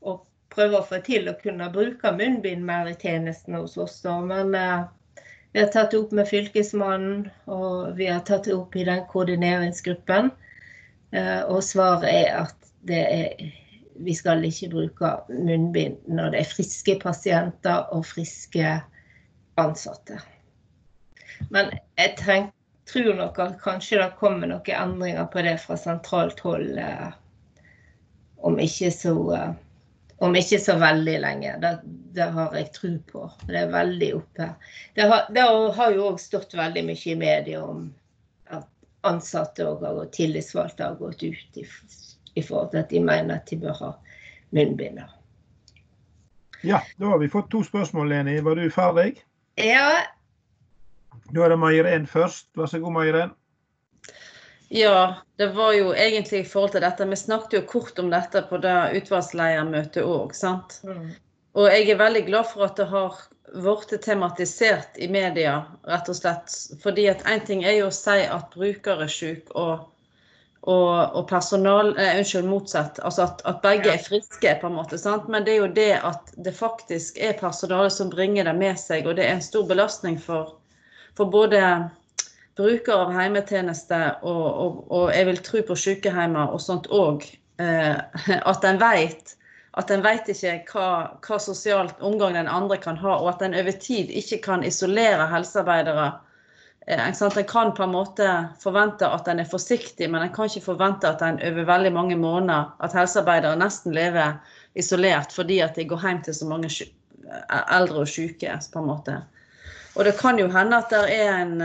prøve å få til å kunne bruke munnbind mer i tjenesten hos oss da, men vi har tatt det opp med fylkesmannen, og vi har tatt det opp i den koordineringsgruppen, og svaret at vi skal ikke bruke munnbind når det friske pasienter og friske ansatte. Men jeg tror nok at kanskje det kommer noen endringer på det fra sentralt hold om ikke så veldig lenge. Det har jeg tro på. Det veldig oppe. Det har jo også stått veldig mye i media om at ansatte og tillitsvalgte har gått ut i forhold til at de mener at de bør ha munnbinder. Ja, da har vi fått 2 spørsmål, Leni. Var du ferdig? Ja. Da det Mairen først. Vær så god, Mairen. Ja, det var jo egentlig i forhold til dette. Vi snakket jo kort om dette på det utvalgsleiermøtet også, sant? Og jeg veldig glad for at det har vært tematisert i media, rett og slett. Fordi at en ting jo å si at brukere syk og personal, motsatt, altså at begge friske på en måte, sant? Men det jo det at det faktisk personale som bringer det med seg, og det en stor belastning for både brukere av heimetjeneste og jeg vil tro på sykeheimer og sånt også, at en vet ikke hva sosialt omgang den andre kan ha, og at en over tid ikke kan isolere helsearbeidere. En kan på en måte forvente at en forsiktig, men en kan ikke forvente at en over veldig mange måneder, at helsearbeidere nesten lever isolert, fordi at de går hjem til så mange eldre og syke, på en måte. Og det kan jo hende at det en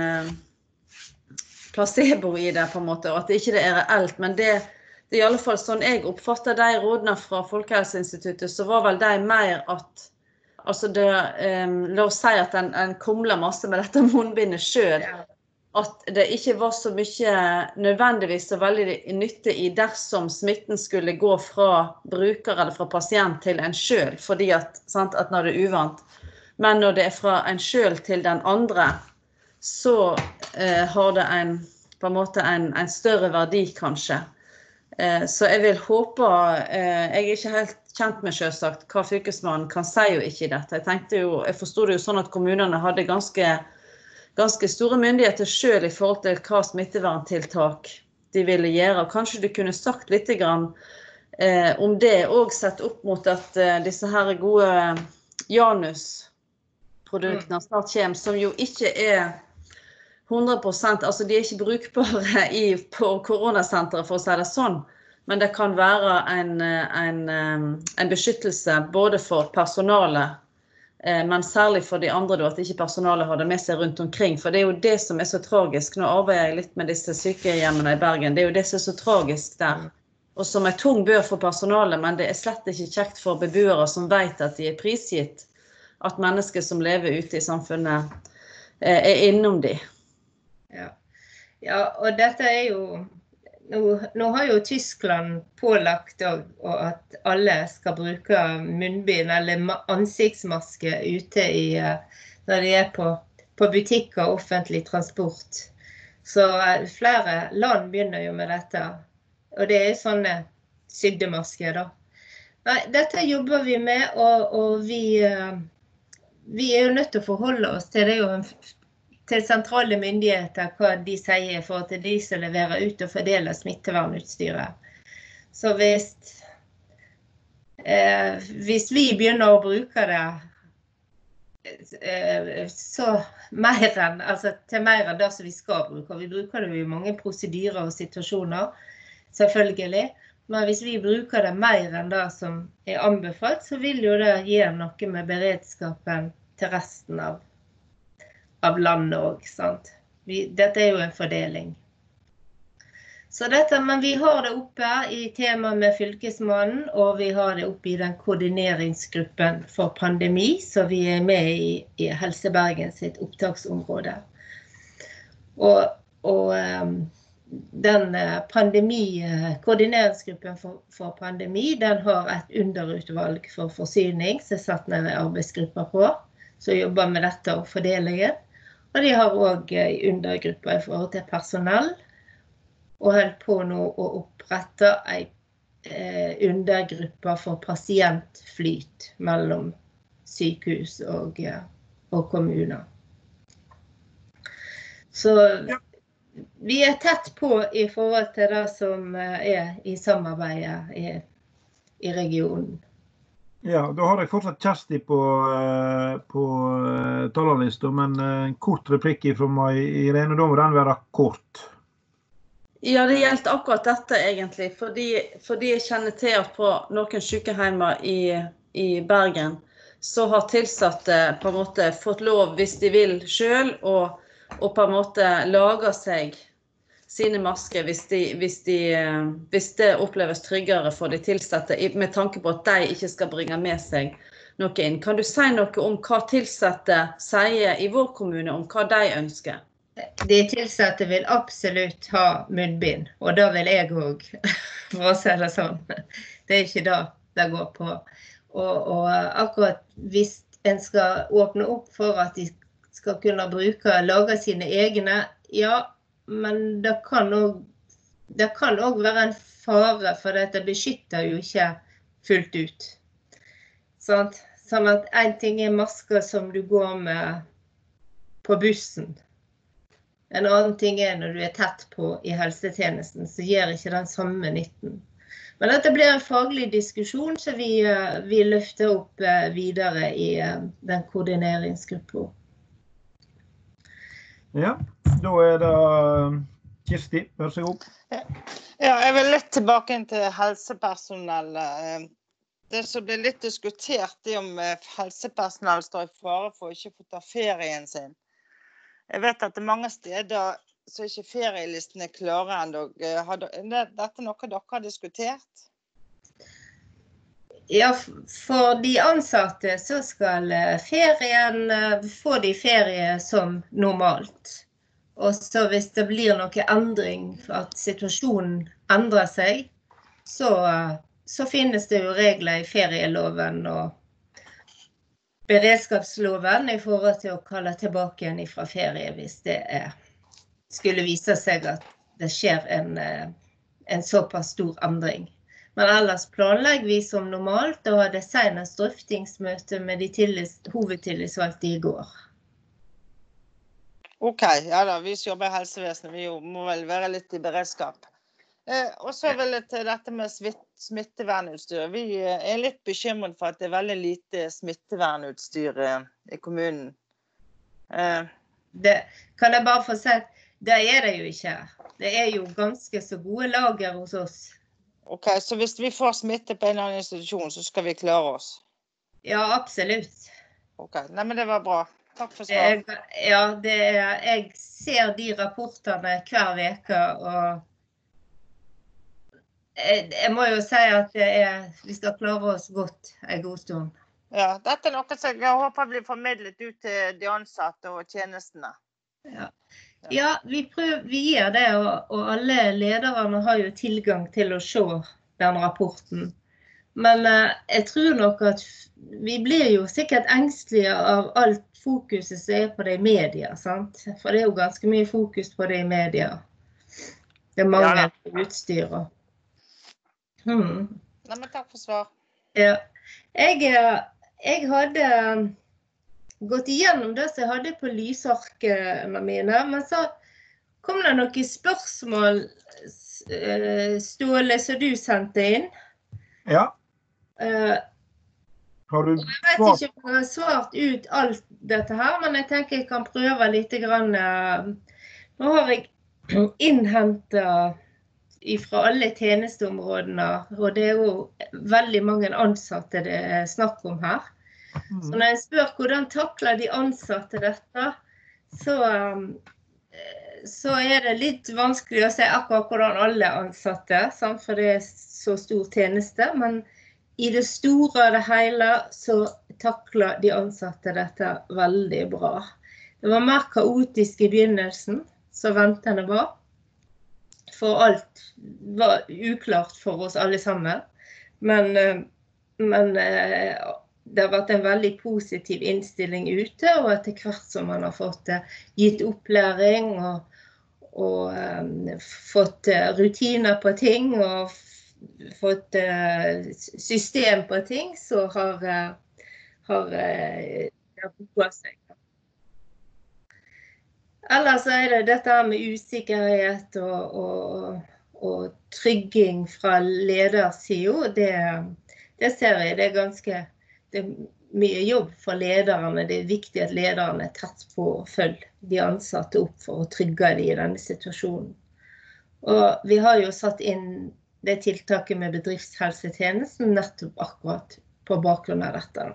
placebo i det, på en måte, og at det ikke reelt, men det i alle fall sånn jeg oppfatter de rådene fra Folkehelseinstituttet, så var vel de mer at altså la oss si at en kumler masse med dette munnbindet selv, at det ikke var så mye nødvendigvis så veldig nytte i dersom smitten skulle gå fra bruker eller fra pasient til en selv, fordi at når det uvant. Men når det fra en selv til den andre, så har det på en måte en større verdi kanskje. Så jeg vil håpe, jeg ikke helt kjent med selvsagt hva fylkesmannen kan si jo ikke i dette. Jeg forstod det jo sånn at kommunene hadde ganske store myndigheter selv i forhold til hva smitteverntiltak de ville gjøre. Og kanskje du kunne sagt litt grann om det og sett opp mot at disse her gode Janus-produktene snart kommer, som jo ikke 100%, altså de ikke brukbare på koronasenteret for å si det sånn, men det kan være en beskyttelse både for personalet, men særlig for de andre, at ikke personalet har det med seg rundt omkring, for det jo det som så tragisk. Nå arbeider jeg litt med disse sykehjemmene i Bergen, det jo det som så tragisk der, og som tung bør for personalet, men det slett ikke kjekt for beboere som vet at de prisgitt, at mennesker som lever ute i samfunnet innom de. Ja, og dette jo, nå har jo Tyskland pålagt at alle skal bruke munnbind eller ansiktsmaske ute når de på butikker og offentlig transport. Så flere land begynner jo med dette, og det sånne sydemasker da. Nei, dette jobber vi med, og vi jo nødt til å forholde oss til det, til sentrale myndigheter, hva de sier for at de skal levere ut og fordele smittevernutstyret. Så hvis vi begynner å bruke det, så til mer enn det som vi skal bruke. Vi bruker det jo i mange prosedyrer og situasjoner, selvfølgelig. Men hvis vi bruker det mer enn det som anbefalt, så vil jo det gjøre noe med beredskapen til resten av landet også, sant? Dette jo en fordeling. Så men vi har det oppe i tema med fylkesmannen, og vi har det oppe i den koordineringsgruppen for pandemi, så vi med i Helse Bergen sitt opptaksområde. Og den koordineringsgruppen for pandemi, den har et underutvalg for forsyning, som satt ned en arbeidsgruppe på, som jobber med dette og fordelingen. Og de har også undergrupper i forhold til personell, og holder på nå å opprette en undergrupper for pasientflyt mellom sykehus og kommuner. Så vi tett på I forhold til det som I samarbeidet I regionen. Ja, da har jeg fortsatt Kjersti på talerlisten, men en kort replikk fra meg, Irene, da må den være kort. Ja, det gjelder akkurat dette egentlig, fordi jeg kjenner til at på noen sykehjemmer I Bergen, så har tilsatte på en måte fått lov, hvis de vil selv, og på en måte lage seg sine masker, hvis det oppleves tryggere for de tilsatte, med tanke på at de ikke skal bringe med seg noe inn. Kan du si noe om hva tilsatte sier I vår kommune, om hva de ønsker? De tilsatte vil absolutt ha munnbind, og da vil jeg også, for å si det sånn. Det ikke det går på. Og akkurat hvis en skal åpne opp for at de skal kunne lage sine egne, ja, men det kan også være en fare, for dette beskytter jo ikke fullt ut. Sånn at en ting masker som du går med på bussen. En annen ting når du tett på I helsetjenesten, så gjør ikke den samme nytten. Men dette blir en faglig diskusjon, så vi løfter opp videre I den koordineringsgruppen. Ja, da det Kirsti, vær så god. Ja, jeg vil litt tilbake til helsepersonell. Det som ble litt diskutert om helsepersonell står I fare for å ikke få ta ferien sin. Jeg vet at det mange steder så ikke ferielistene klare ennå. Dette noe dere har diskutert? Ja, for de ansatte så skal få de ferie som normalt. Og så hvis det blir noe endring for at situasjonen endrer seg, så finnes det jo regler I ferieloven og beredskapsloven I forhold til å kalle tilbake igjen fra ferie hvis det skulle vise seg at det skjer en såpass stor endring. Men ellers planlegger vi som normalt, og hadde senest drøftingsmøte med de hovedtillitsvalgte I går. Ok, ja da, vi som jobber I helsevesenet, vi må vel være litt I beredskap. Og så vil jeg til dette med smittevernutstyr. Vi litt bekymret for at det veldig lite smittevernutstyr I kommunen. Det kan jeg bare få si, det det jo ikke. Det jo ganske så gode lager hos oss. Ok, så hvis vi får smitte på en eller annen institusjon, så skal vi klare oss? Ja, absolutt. Ok, nei, men det var bra. Takk for svar. Ja, jeg ser de rapportene hver veke, og jeg må jo si at vi skal klare oss godt en god stund. Ja, dette noe som jeg håper blir formidlet ut til de ansatte og tjenestene. Ja, vi gjør det, og alle lederne har jo tilgang til å se den rapporten. Men jeg tror nok at vi blir jo sikkert engstelige av alt fokuset som på det I media, sant? For det jo ganske mye fokus på det I media. Det mange utstyr. Nei, men takk for svar. Ja, jeg hadde gått igjennom det som jeg hadde på lysarkene mine, men så kom det noen spørsmål, Ståle, som du sendte inn. Ja. Har du svart? Jeg vet ikke om jeg har svart ut alt dette her, men jeg tenker jeg kan prøve litt grann. Nå har jeg innhentet fra alle tjenesteområdene, og det jo veldig mange ansatte det snakk om her. Så når jeg spør hvordan takler de ansatte dette, så det litt vanskelig å si akkurat hvordan alle ansatte, sant? For det så stor tjeneste, men I det store og det hele så takler de ansatte dette veldig bra. Det var mer kaotisk I begynnelsen, så ventende var. For alt var uklart for oss alle sammen. Men det har vært en veldig positiv innstilling ute, og etter hvert som man har fått gitt opplæring og fått rutiner på ting, og fått system på ting, så har det boet seg. Ellers det dette her med usikkerhet og trygging fra ledersiden, det ser jeg, det ganske mye jobb for lederne. Det viktig at lederne tett på å følge de ansatte opp for å trygge dem i denne situasjonen. Og vi har jo satt inn det tiltaket med bedriftshelsetjenesten nettopp akkurat på bakgrunn av dette.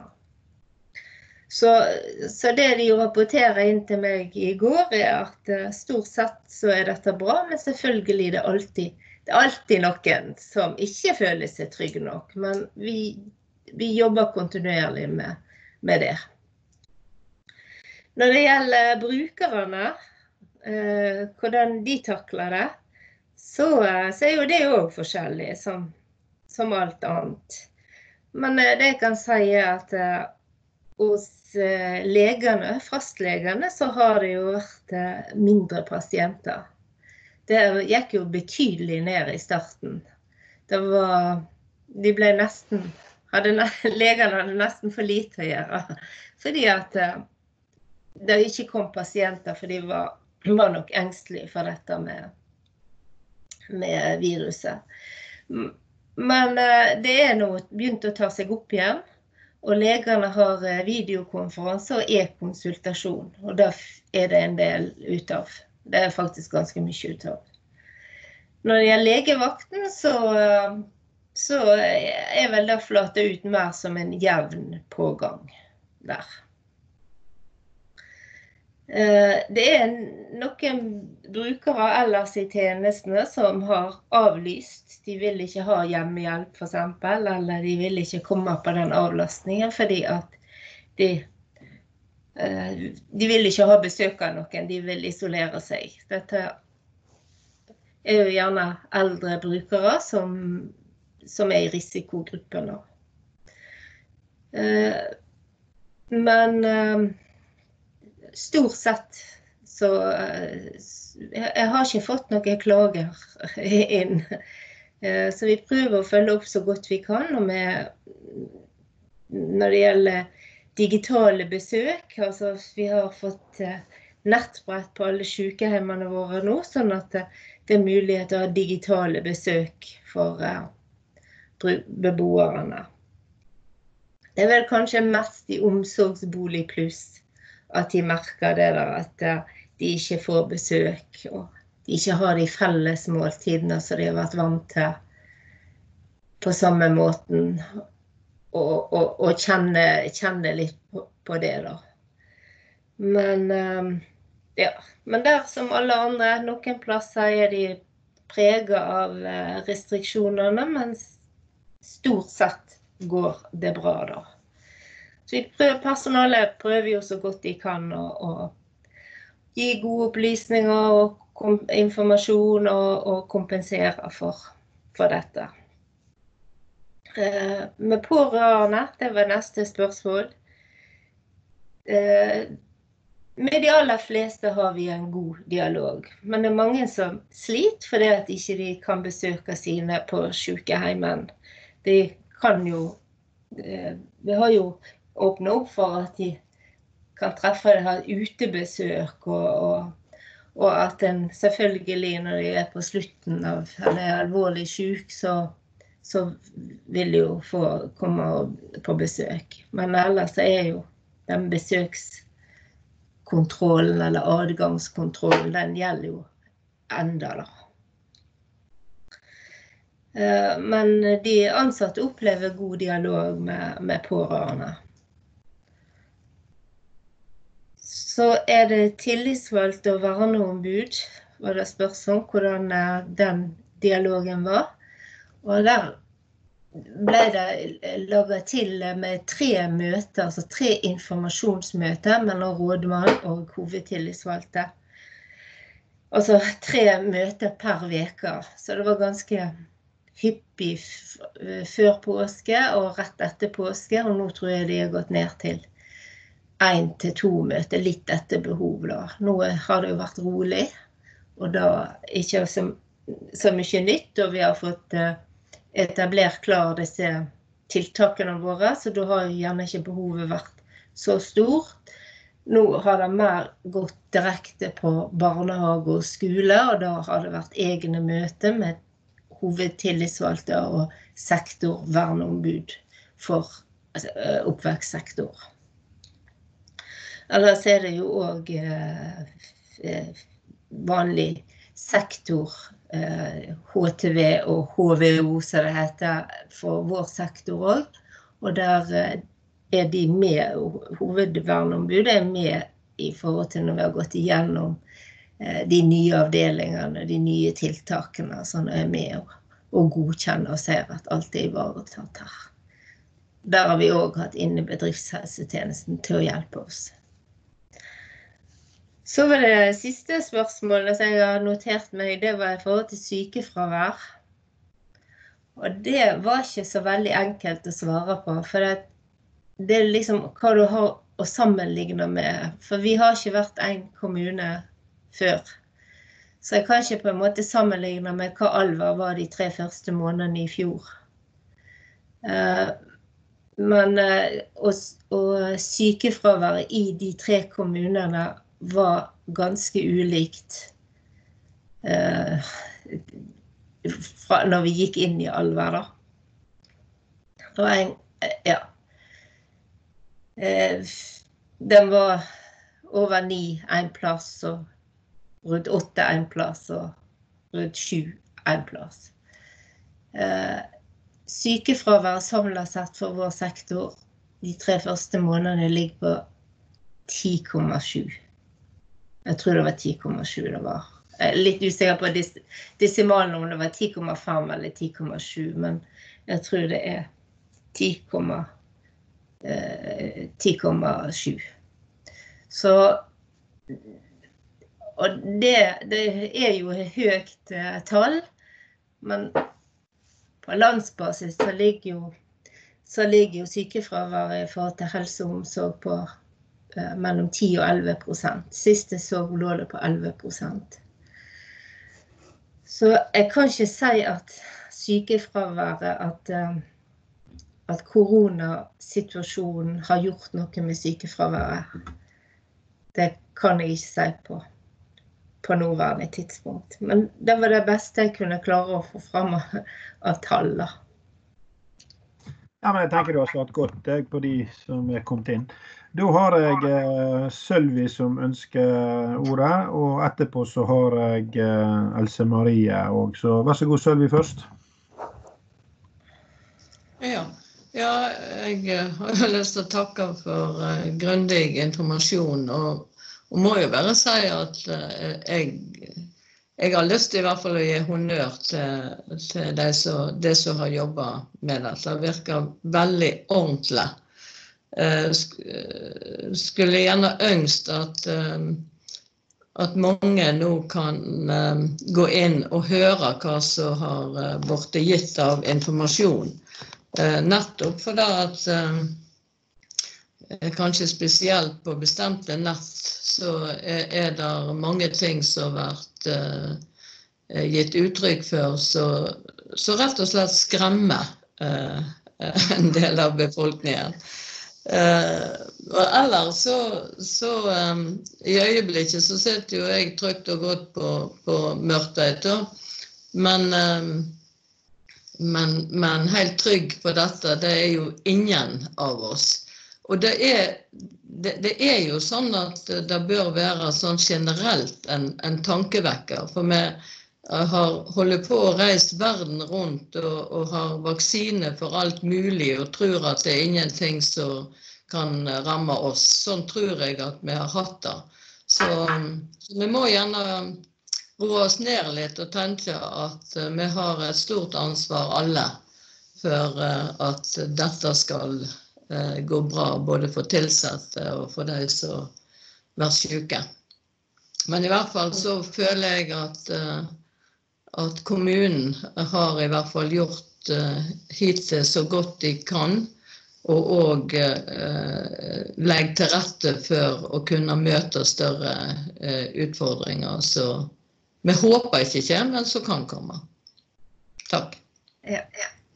Så det de rapporterer inn til meg i går at stort sett så dette bra, men selvfølgelig det alltid noen som ikke føler seg trygge nok, men vi jobber kontinuerlig med det. Når det gjelder brukerne, hvordan de takler det, så jo det også forskjellig som alt annet. Men det jeg kan si at hos legene, fastlegene, så har det jo vært mindre pasienter. Det gikk jo betydelig ned i starten. Legene hadde nesten for lite å gjøre, fordi at det ikke kom pasienter, for de var nok engstelige for dette med viruset. Men det nå begynt å ta seg opp igjen, og legene har videokonferanse og e-konsultasjon, og da det en del ut av. Det faktisk ganske mye ut av. Når det gjelder legevakten, så vel det flate ut mer som en jevn pågang der. Det noen brukere ellers i tjenestene som har avlyst. De vil ikke ha hjemmehjelp for eksempel, eller de vil ikke komme på den avlastningen, fordi at de vil ikke ha besøk av noen, de vil isolere seg. Dette jo gjerne eldre brukere som i risikogruppen. Men stort sett så jeg har ikke fått noen klager inn. Så vi prøver å følge opp så godt vi kan, og når det gjelder digitale besøk, altså vi har fått nettbrett på alle sykehjemmene våre nå, sånn at det mulighet til å ha digitale besøk for beboerne. Det vel kanskje mest i omsorgsbolig pluss at de merker det der, at de ikke får besøk, og de ikke har de felles måltidene som de har vært vant til på samme måten, og kjenne litt på det da. Men der som alle andre, noen plasser de preget av restriksjonene, men stort sett går det bra da. Så personalet prøver jo så godt de kan å gi gode opplysninger og informasjon og kompensere for dette. Med pårørende, det var neste spørsmål. Med de aller fleste har vi en god dialog, men det mange som sliter fordi at ikke de kan besøke sine på sykehjemmen. De kan jo, vi har jo åpnet opp for at de kan treffe det her utebesøk, og at en selvfølgelig når de på slutten av eller alvorlig syk, så vil de jo få komme på besøk. Men ellers jo den besøkskontrollen eller adgangskontrollen, den gjelder jo enda da. Men de ansatte opplever god dialog med pårørende. Så det tillitsvalgt og verneombud, var det spørsmål om hvordan den dialogen var. Og der ble det laget til med 3 møter, altså 3 informasjonsmøter mellom rådmann og hovedtillitsvalgte. Altså 3 møter per veke, så det var ganske hyppig før påske og rett etter påske, og nå tror jeg de har gått ned til 1 til 2 møter, litt etter behov da. Nå har det jo vært rolig, og da ikke så mye nytt, og vi har fått etablert klar disse tiltakene våre, så da har jo gjerne ikke behovet vært så stort. Nå har det mer gått direkte på barnehage og skole, og da har det vært egne møter med hovedtillitsvalgte og sektorverneombud for oppvekstsektor. Ellers er det jo også vanlig sektor, HTV og HVO, som det heter, for vår sektor også. Og der er de med, hovedverneombud er med i forhold til når vi har gått igjennom de nye avdelingene, de nye tiltakene, som er med og godkjenner og ser at alt er ivaretatt her. Der har vi også hatt inne bedriftshelsetjenesten til å hjelpe oss. Så var det siste spørsmålet som jeg har notert meg, det var i forhold til sykefravær. Og det var ikke så veldig enkelt å svare på, for det er liksom hva du har å sammenligne med. For vi har ikke vært en kommune før. Så jeg kan ikke på en måte sammenligne med hva alvor var de 3 første månedene i fjor. Men og sykefraværet i de 3 kommunene var ganske ulikt fra når vi gikk inn i alvor da. Den var over 9 en plass, og rundt 8 en plass, og rundt 7 en plass. Sykefravær samlet sett for vår sektor de 3 første månedene ligger på 10,7. Jeg tror det var 10,7 det var. Jeg er litt usikker på desimalen om det var 10,5 eller 10,7, men jeg tror det er 10,7. Så, og det er jo et høyt tall, men på landsbasis så ligger jo sykefraværet i forhold til helse og omsorg på mellom 10 og 11%. Siste så lå det på 11%. Så jeg kan ikke si at sykefraværet, at koronasituasjonen har gjort noe med sykefraværet. Det kan jeg ikke si på nåværende tidspunkt. Men det var det beste jeg kunne klare å få frem av tall. Ja, men jeg tenker du har svart godt på de som er kommet inn. Da har jeg Sølvi som ønsker ordet, og etterpå så har jeg Else Marie også. Så vær så god, Sølvi først. Ja, jeg har lyst til å takke for grundig informasjon, og må jo bare si at jeg har lyst til i hvert fall å gi honnør til de som har jobbet med dette. Det virker veldig ordentlig. Skulle gjerne ønske at mange nå kan gå inn og høre hva som har vært gitt av informasjon. Nettopp for det at kanskje spesielt på bestemte nett så er det mange ting som har vært gitt uttrykk for, så rett og slett skremmer en del av befolkningen. Og ellers så i øyeblikket så sitter jo jeg trygt og godt på mørktøyt, men helt trygg på dette, det er jo ingen av oss. Og det er jo sånn at det bør være sånn generelt en tankevekker, for vi har holdt på å reise verden rundt og har vaksine for alt mulig og tror at det er ingenting som kan ramme oss. Sånn tror jeg at vi har hatt det. Så vi må gjerne roe oss ned litt og tenke at vi har et stort ansvar alle for at dette skal gå bra både for tilsatte og for de som er syke. Men i hvert fall så føler jeg at kommunen har i hvert fall gjort hittil så godt de kan, og legge til rette for å kunne møte større utfordringer. Så vi håper ikke kommer, men så kan komme. Takk. Ja.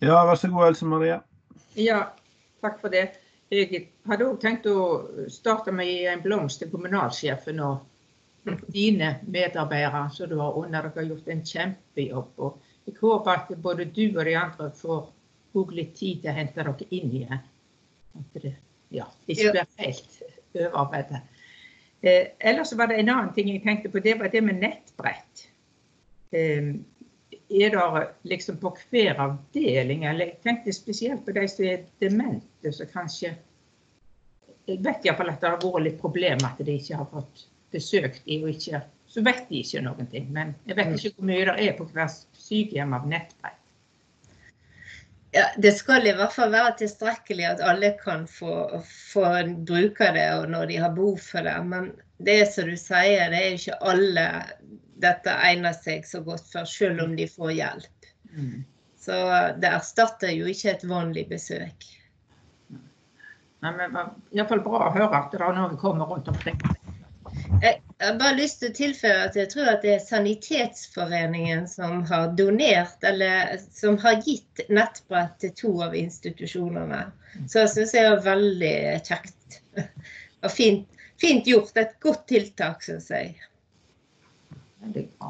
Ja, vær så god, Else Marie. Ja, takk for det. Jeg hadde også tenkt å starte med en blomst til kommunalsjefen og dine medarbeidere, så du har under dere gjort en kjempejobb. Og jeg håper at både du og de andre får litt tid til å hente dere inn igjen. At det ikke blir helt overarbeidet. Ellers var det en annen ting jeg tenkte på, det var det med nettbrett. Det liksom på hver avdeling, eller jeg tenkte spesielt på de som demente, så kanskje, jeg vet i hvert fall at det har vært litt problem at de ikke har fått besøkt de, og ikke, så vet de ikke noen ting, men jeg vet ikke hvor mye det på hver sykehjem av nettbrett. Ja, det skal i hvert fall være tilstrekkelig at alle kan få bruke det og når de har behov for det, men det som du sier, det jo ikke alle dette egner seg så godt for, selv om de får hjelp. Så det erstatter jo ikke et vanlig besøk. Nei, men det var i hvert fall bra å høre at det noen kommer rundt omkring. Jeg har bare lyst til å tilføye at jeg tror at det Sanitetsforeningen som har donert, eller som har gitt nettbrett til 2 av institusjonene. Så jeg synes det veldig kjekt. Og fint gjort, et godt tiltak, synes jeg. Veldig bra.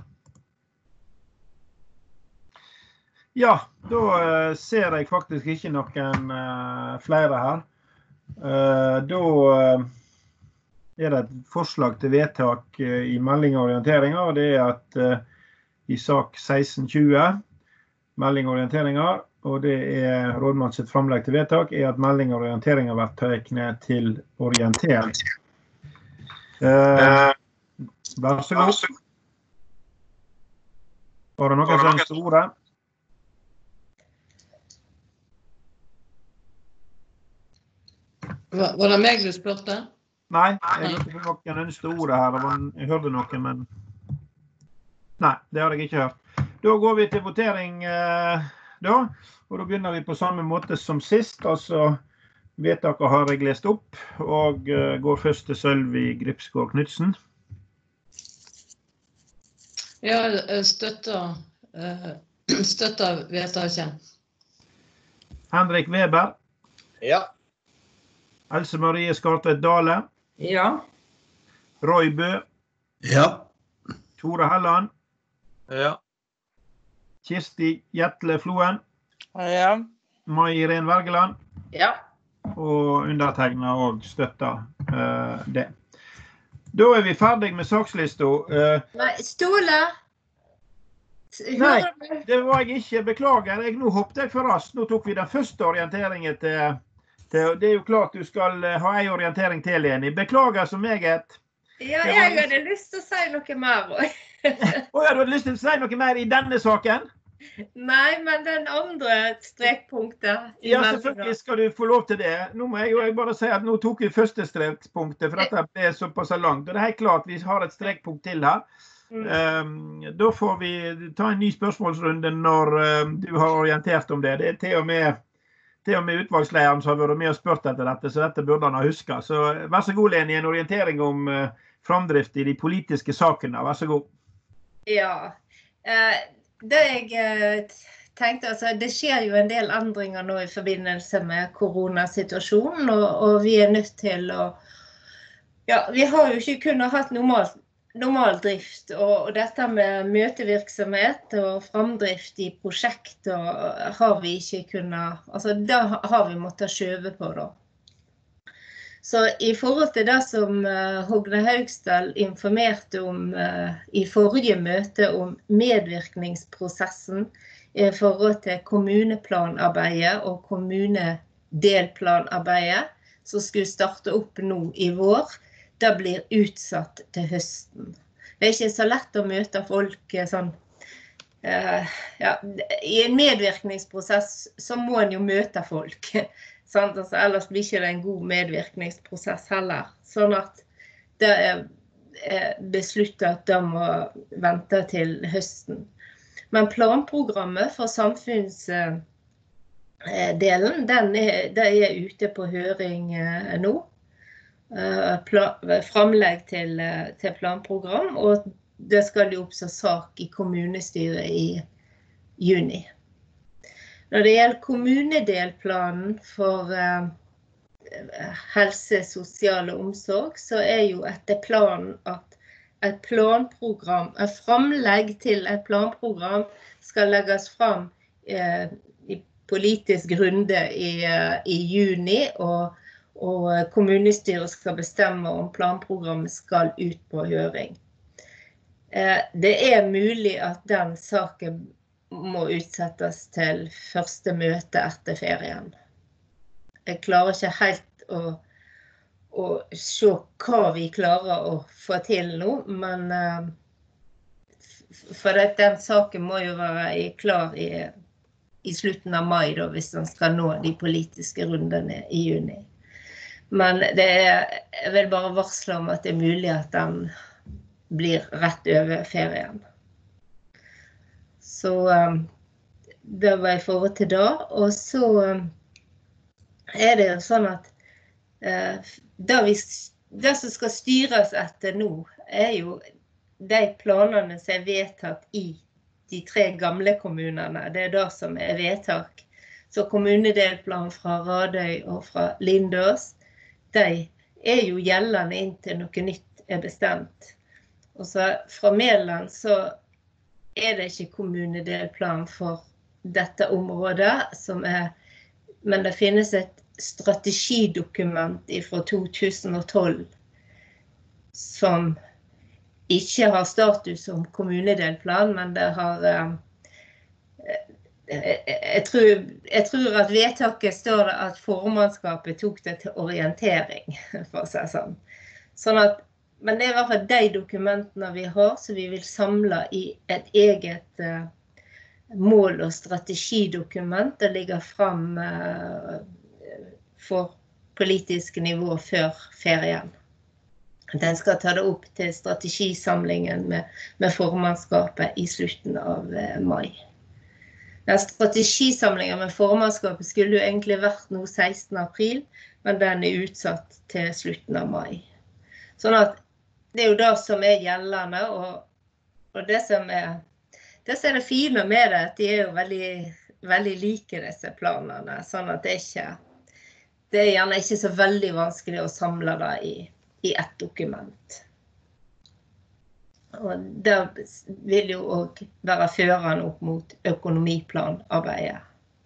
Ja, da ser jeg faktisk ikke noen flere her. Da det et forslag til vedtak i melding og orienteringer, og det at i sak 1620, melding og orienteringer, og det rådmann sitt framlegg til vedtak, at melding og orienteringer vært tøykne til orientering. Vær så god. Var det noen som ønsker ordet? Var det meg du spurte? Nei, jeg hørte ikke noen ønske ordet her. Jeg hørte noe, men... Nei, det har jeg ikke hørt. Da går vi til votering da, og da begynner vi på samme måte som sist. Altså, vedtaket har jeg lest opp, og går først til Sølvi Gripsgaard Knudsen. Ja, støtter vedtaket. Henrik Weber. Ja. Else Marie Skartvedt Dale. Ja. Roy Bø. Ja. Tore Helland. Ja. Kirsti Gjetle Floen. Ja. Mai Irene Wergeland. Ja. Og undertegnet og støtter det. Da vi ferdig med sakslista. Nei, Ståle! Nei, det var jeg ikke. Beklager. Nå hoppet jeg for raskt. Nå tok vi den første orienteringen til... Det jo klart du skal ha en orientering til, Leni. Beklager så meget. Ja, jeg hadde lyst til å si noe mer. Du hadde lyst til å si noe mer i denne saken? Nei, men den andre strekpunktet. Ja, selvfølgelig skal du få lov til det. Nå må jeg jo bare si at nå tok vi første strekpunktet, for dette ble såpass langt. Og det helt klart, vi har et strekpunkt til her. Da får vi ta en ny spørsmålsrunde når du har orientert om det. Det til og med utvalgslederen som har vært med og spurt etter dette, så dette burde han ha husket. Så vær så god, Leni, en orientering om framdrift i de politiske sakene. Vær så god. Ja, det jeg tenkte, altså det skjer jo en del endringer nå i forbindelse med koronasituasjonen, og vi nødt til å, ja, vi har jo ikke kunnet hatt normal drift, og dette med møtevirksomhet og framdrift i prosjekter har vi ikke kunnet, altså da har vi måttet skjøve på da. Så i forhold til det som Hogne Haugstad informerte om i forrige møte om medvirkningsprosessen i forhold til kommuneplanarbeidet og kommunedelplanarbeidet, som skulle starte opp nå i vår, det blir utsatt til høsten. Det ikke så lett å møte folk sånn, ja, i en medvirkningsprosess så må en jo møte folk, sant? Altså, ellers blir ikke det en god medvirkningsprosess heller. Sånn at det besluttet at det må vente til høsten. Men planprogrammet for samfunnsdelen, det ute på høring nå. Framlegg til planprogram, og det skal jo opp som sak i kommunestyret i juni. Når det gjelder kommunedelplanen for helse, sosial og omsorg, så jo etter planen at et planprogram, et framlegg til et planprogram skal legges fram i politisk runde i juni, og kommunestyret skal bestemme om planprogrammet skal ut på høring. Det mulig at den saken må utsettes til første møte etter ferien. Jeg klarer ikke helt å se hva vi klarer å få til nå, men for den saken må jo være klar i slutten av mai da, hvis den skal nå de politiske rundene i juni. Men jeg vil bare varsle om at det mulig at den blir rett over ferien. Så det var i forhold til da, og så det jo sånn at det som skal styres etter nå, jo de planene som vedtatt i de 3 gamle kommunene. Det det som vedtak. Så kommunedelplan fra Radøy og fra Lindås, de jo gjeldende inntil noe nytt bestemt. Og så fra Meland så det ikke kommunedelplan for dette området, men det finnes et strategidokument fra 2012 som ikke har status som kommunedelplan, men det har jeg tror at vedtaket står det at formannskapet tok det til orientering, for å si sånn. Men det i hvert fall de dokumentene vi har, så vi vil samle i et eget mål- og strategidokument. Det ligger frem for politisk nivå før ferien. Den skal ta det opp til strategisamlingen med formannskapet i slutten av mai. Den strategisamlingen med formannskapet skulle jo egentlig vært nå 16. april, men den utsatt til slutten av mai. Sånn at det jo det som gjeldende, og det som det fine med det, at de jo veldig, veldig like disse planene, sånn at det gjerne ikke så veldig vanskelig å samle det i ett dokument. Og det vil jo også være førende opp mot økonomiplanarbeidet.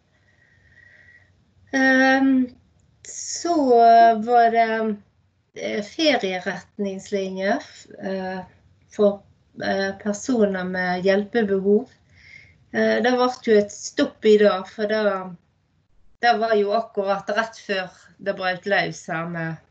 Så var det ferieretningslinjer for personer med hjelpebehov. Det var jo et stopp i dag, for det var jo akkurat rett før det brøt løs her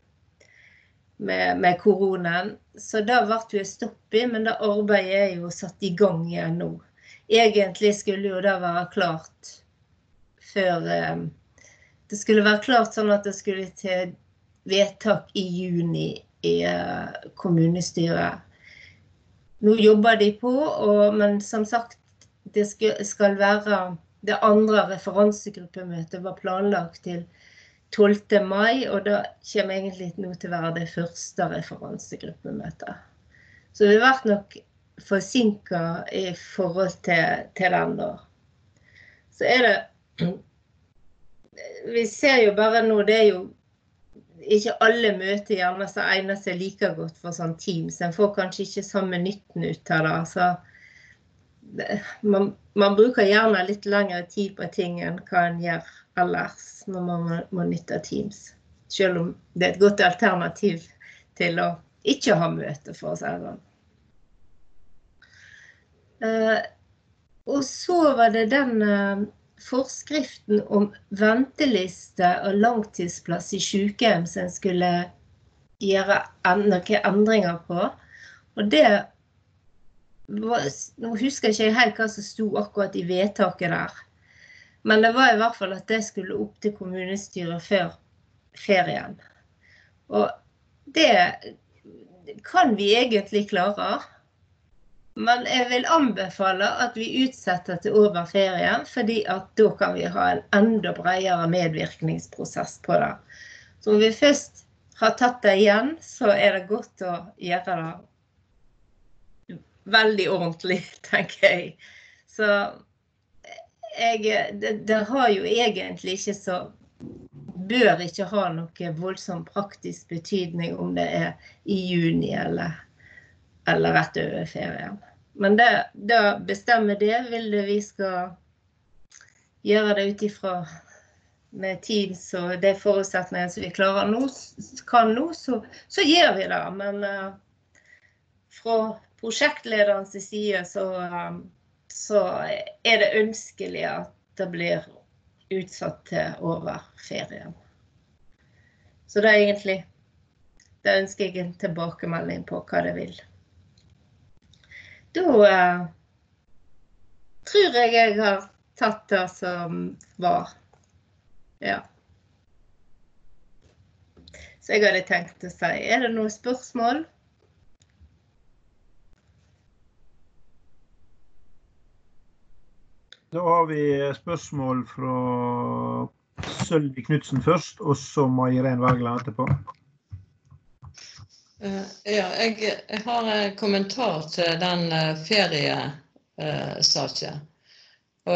med koronaen. Så det ble jo et stopp i, men det arbeidet jo satt i gang igjen nå. Egentlig skulle jo det være klart før det skulle være klart sånn at det skulle til vedtak i juni i kommunestyret. Nå jobber de på, men som sagt, det skal være det andre referansegruppemøtet var planlagt til 12. mai, og da kommer egentlig nå til å være det første referansegruppemøtet. Så vi har vært nok forsinket i forhold til den da. Så det, vi ser jo bare nå, det jo ikke alle møter gjerne som egner seg like godt for sånn Teams. En får kanskje ikke samme nytten ut av det, så man bruker gjerne litt lengre tid på ting enn hva en gjør ellers når man må nytte Teams. Selv om det et godt alternativ til å ikke ha møte, for å si det. Og så var det den forskriften om venteliste og langtidsplass i sykehjem som skulle gjøre noen endringer på. Og det var, nå husker jeg ikke helt hva som stod akkurat i vedtaket der, men det var i hvert fall at det skulle opp til kommunestyret før ferien. Og det kan vi egentlig klare, men jeg vil anbefale at vi utsetter til over ferien, fordi at da kan vi ha en enda bredere medvirkningsprosess på det. Så om vi først har tatt det igjen, så det godt å gjøre det veldig ordentlig, tenker jeg. Så det har jo egentlig ikke så, bør ikke ha noe voldsom praktisk betydning om det I juni eller rett over ferien. Men da bestemmer det, vil det vi skal gjøre det utifra med Teams og de forutsetningene som vi klarer nå, så gjør vi det. Men fra prosjektlederens side så det ønskelig at det blir utsatt til over ferien. Så det egentlig, det ønsker jeg en tilbakemelding på hva det vil. Da tror jeg har tatt det som var. Ja. Så jeg hadde tenkt å si, det noen spørsmål? Da har vi spørsmål fra Sølvi Knudsen først, og så Mai-Irene Wergeland etterpå. Ja, jeg har en kommentar til den feriesaken. Og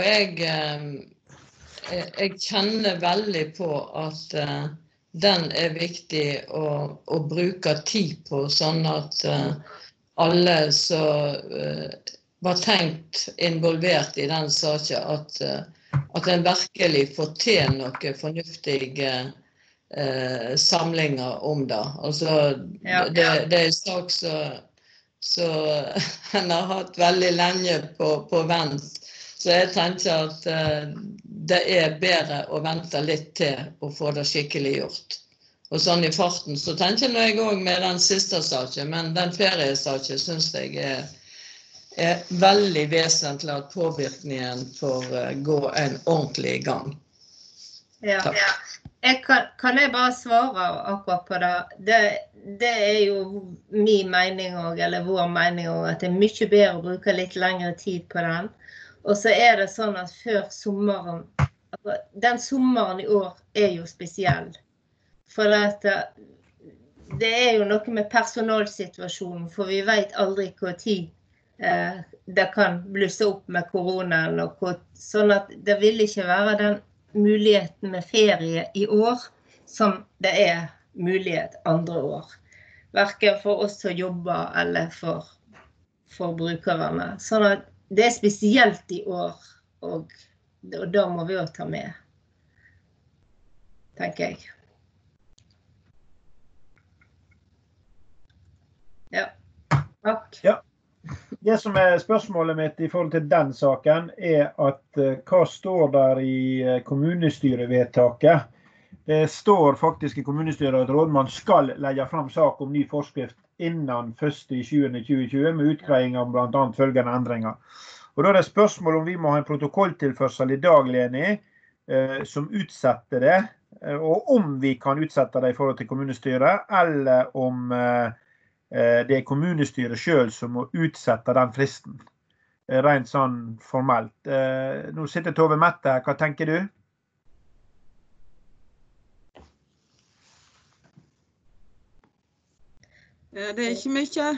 jeg kjenner veldig på at den viktig å bruke tid på, sånn at alle som var tenkt involvert I den saken, at en virkelig får til noe fornuftige samlinger om det. Altså, det en sak som en har hatt veldig lenge på vent, så jeg tenker at det bedre å vente litt til å få det skikkelig gjort. Og sånn I farten, så tenker jeg også med den siste saken, men den feriesaken synes jeg veldig vesentlig at påvirkningen får gå en ordentlig gang. Ja. Kan jeg bare svare akkurat på det? Det jo min mening også, eller vår mening også, at det mye bedre å bruke litt lengre tid på den. Og så det sånn at før sommeren, altså, den sommeren I år jo spesiell. For det jo noe med personalsituasjonen, for vi vet aldri hvor tid det kan blusse opp med koronaen, sånn at det vil ikke være den muligheten med ferie I år som det mulighet andre år. Hverken for oss som jobber eller for brukerne. Sånn at det spesielt I år, og da må vi også ta med, tenker jeg. Ja, takk. Ja. Det som spørsmålet mitt I forhold til den saken at hva står der I kommunestyrevedtaket? Det står faktisk I kommunestyret at rådmann skal legge frem sak om ny forskrift innen 1.7.2020 med utgreiing om blant annet følgende endringer. Og da det spørsmål om vi må ha en protokolltilførsel I dag, Leni, som utsetter det, og om vi kan utsette det I forhold til kommunestyret, eller om det kommunestyret selv som må utsette den fristen, rent sånn formelt. Nå sitter Tove Mette her, hva tenker du? Det ikke mye.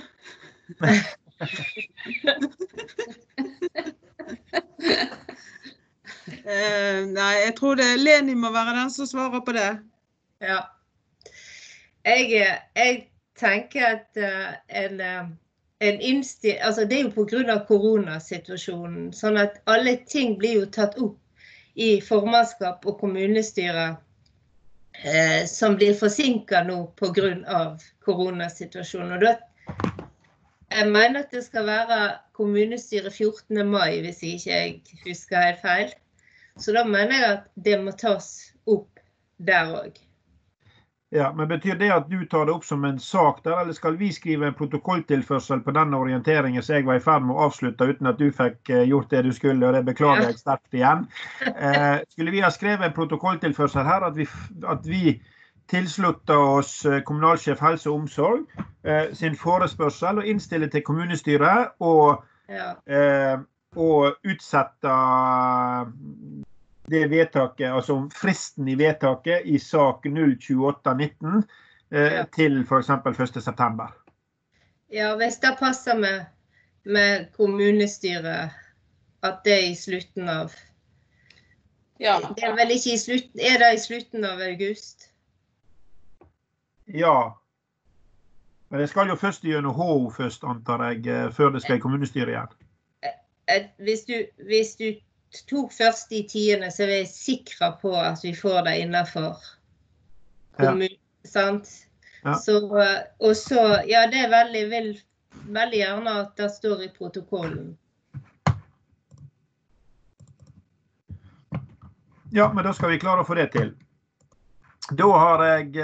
Nei, jeg tror Leni må være den som svarer på det. Ja. Jeg tenker at altså det jo på grunn av koronasituasjonen, sånn at alle ting blir jo tatt opp I formannskap og kommunestyre som blir forsinket nå på grunn av koronasituasjonen. Og da, jeg mener at det skal være kommunestyre 14. mai, hvis ikke jeg husker helt feil. Så da mener jeg at det må tas opp der også. Ja, men betyr det at du tar det opp som en sak der, eller skal vi skrive en protokolltilførsel på denne orienteringen som jeg var I ferd med å avslutte uten at du fikk gjort det du skulle, og det beklager jeg sterkt igjen. Skulle vi ha skrevet en protokolltilførsel her, at vi tilslutter oss kommunalsjef helse og omsorg sin forespørsel og innstiller til kommunestyret og utsette det vedtaket, altså fristen I vedtaket I sak 02819 til for eksempel 1. september. Ja, hvis det passer med kommunestyret at det I slutten av Ja. Det vel ikke i slutten, det i slutten av august? Ja. Men det skal jo først gjennom HO først, antar jeg, før det skal i kommunestyret igjen. Hvis du tok først i 10., så er vi sikre på at vi får det innenfor kommunen, sant? Ja. Så, og så, ja, det er veldig gjerne at det står i protokollen. Ja, men da skal vi klare å få det til. Da har jeg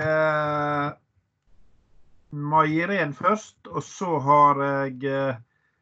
Mai-Irene først, og så har jeg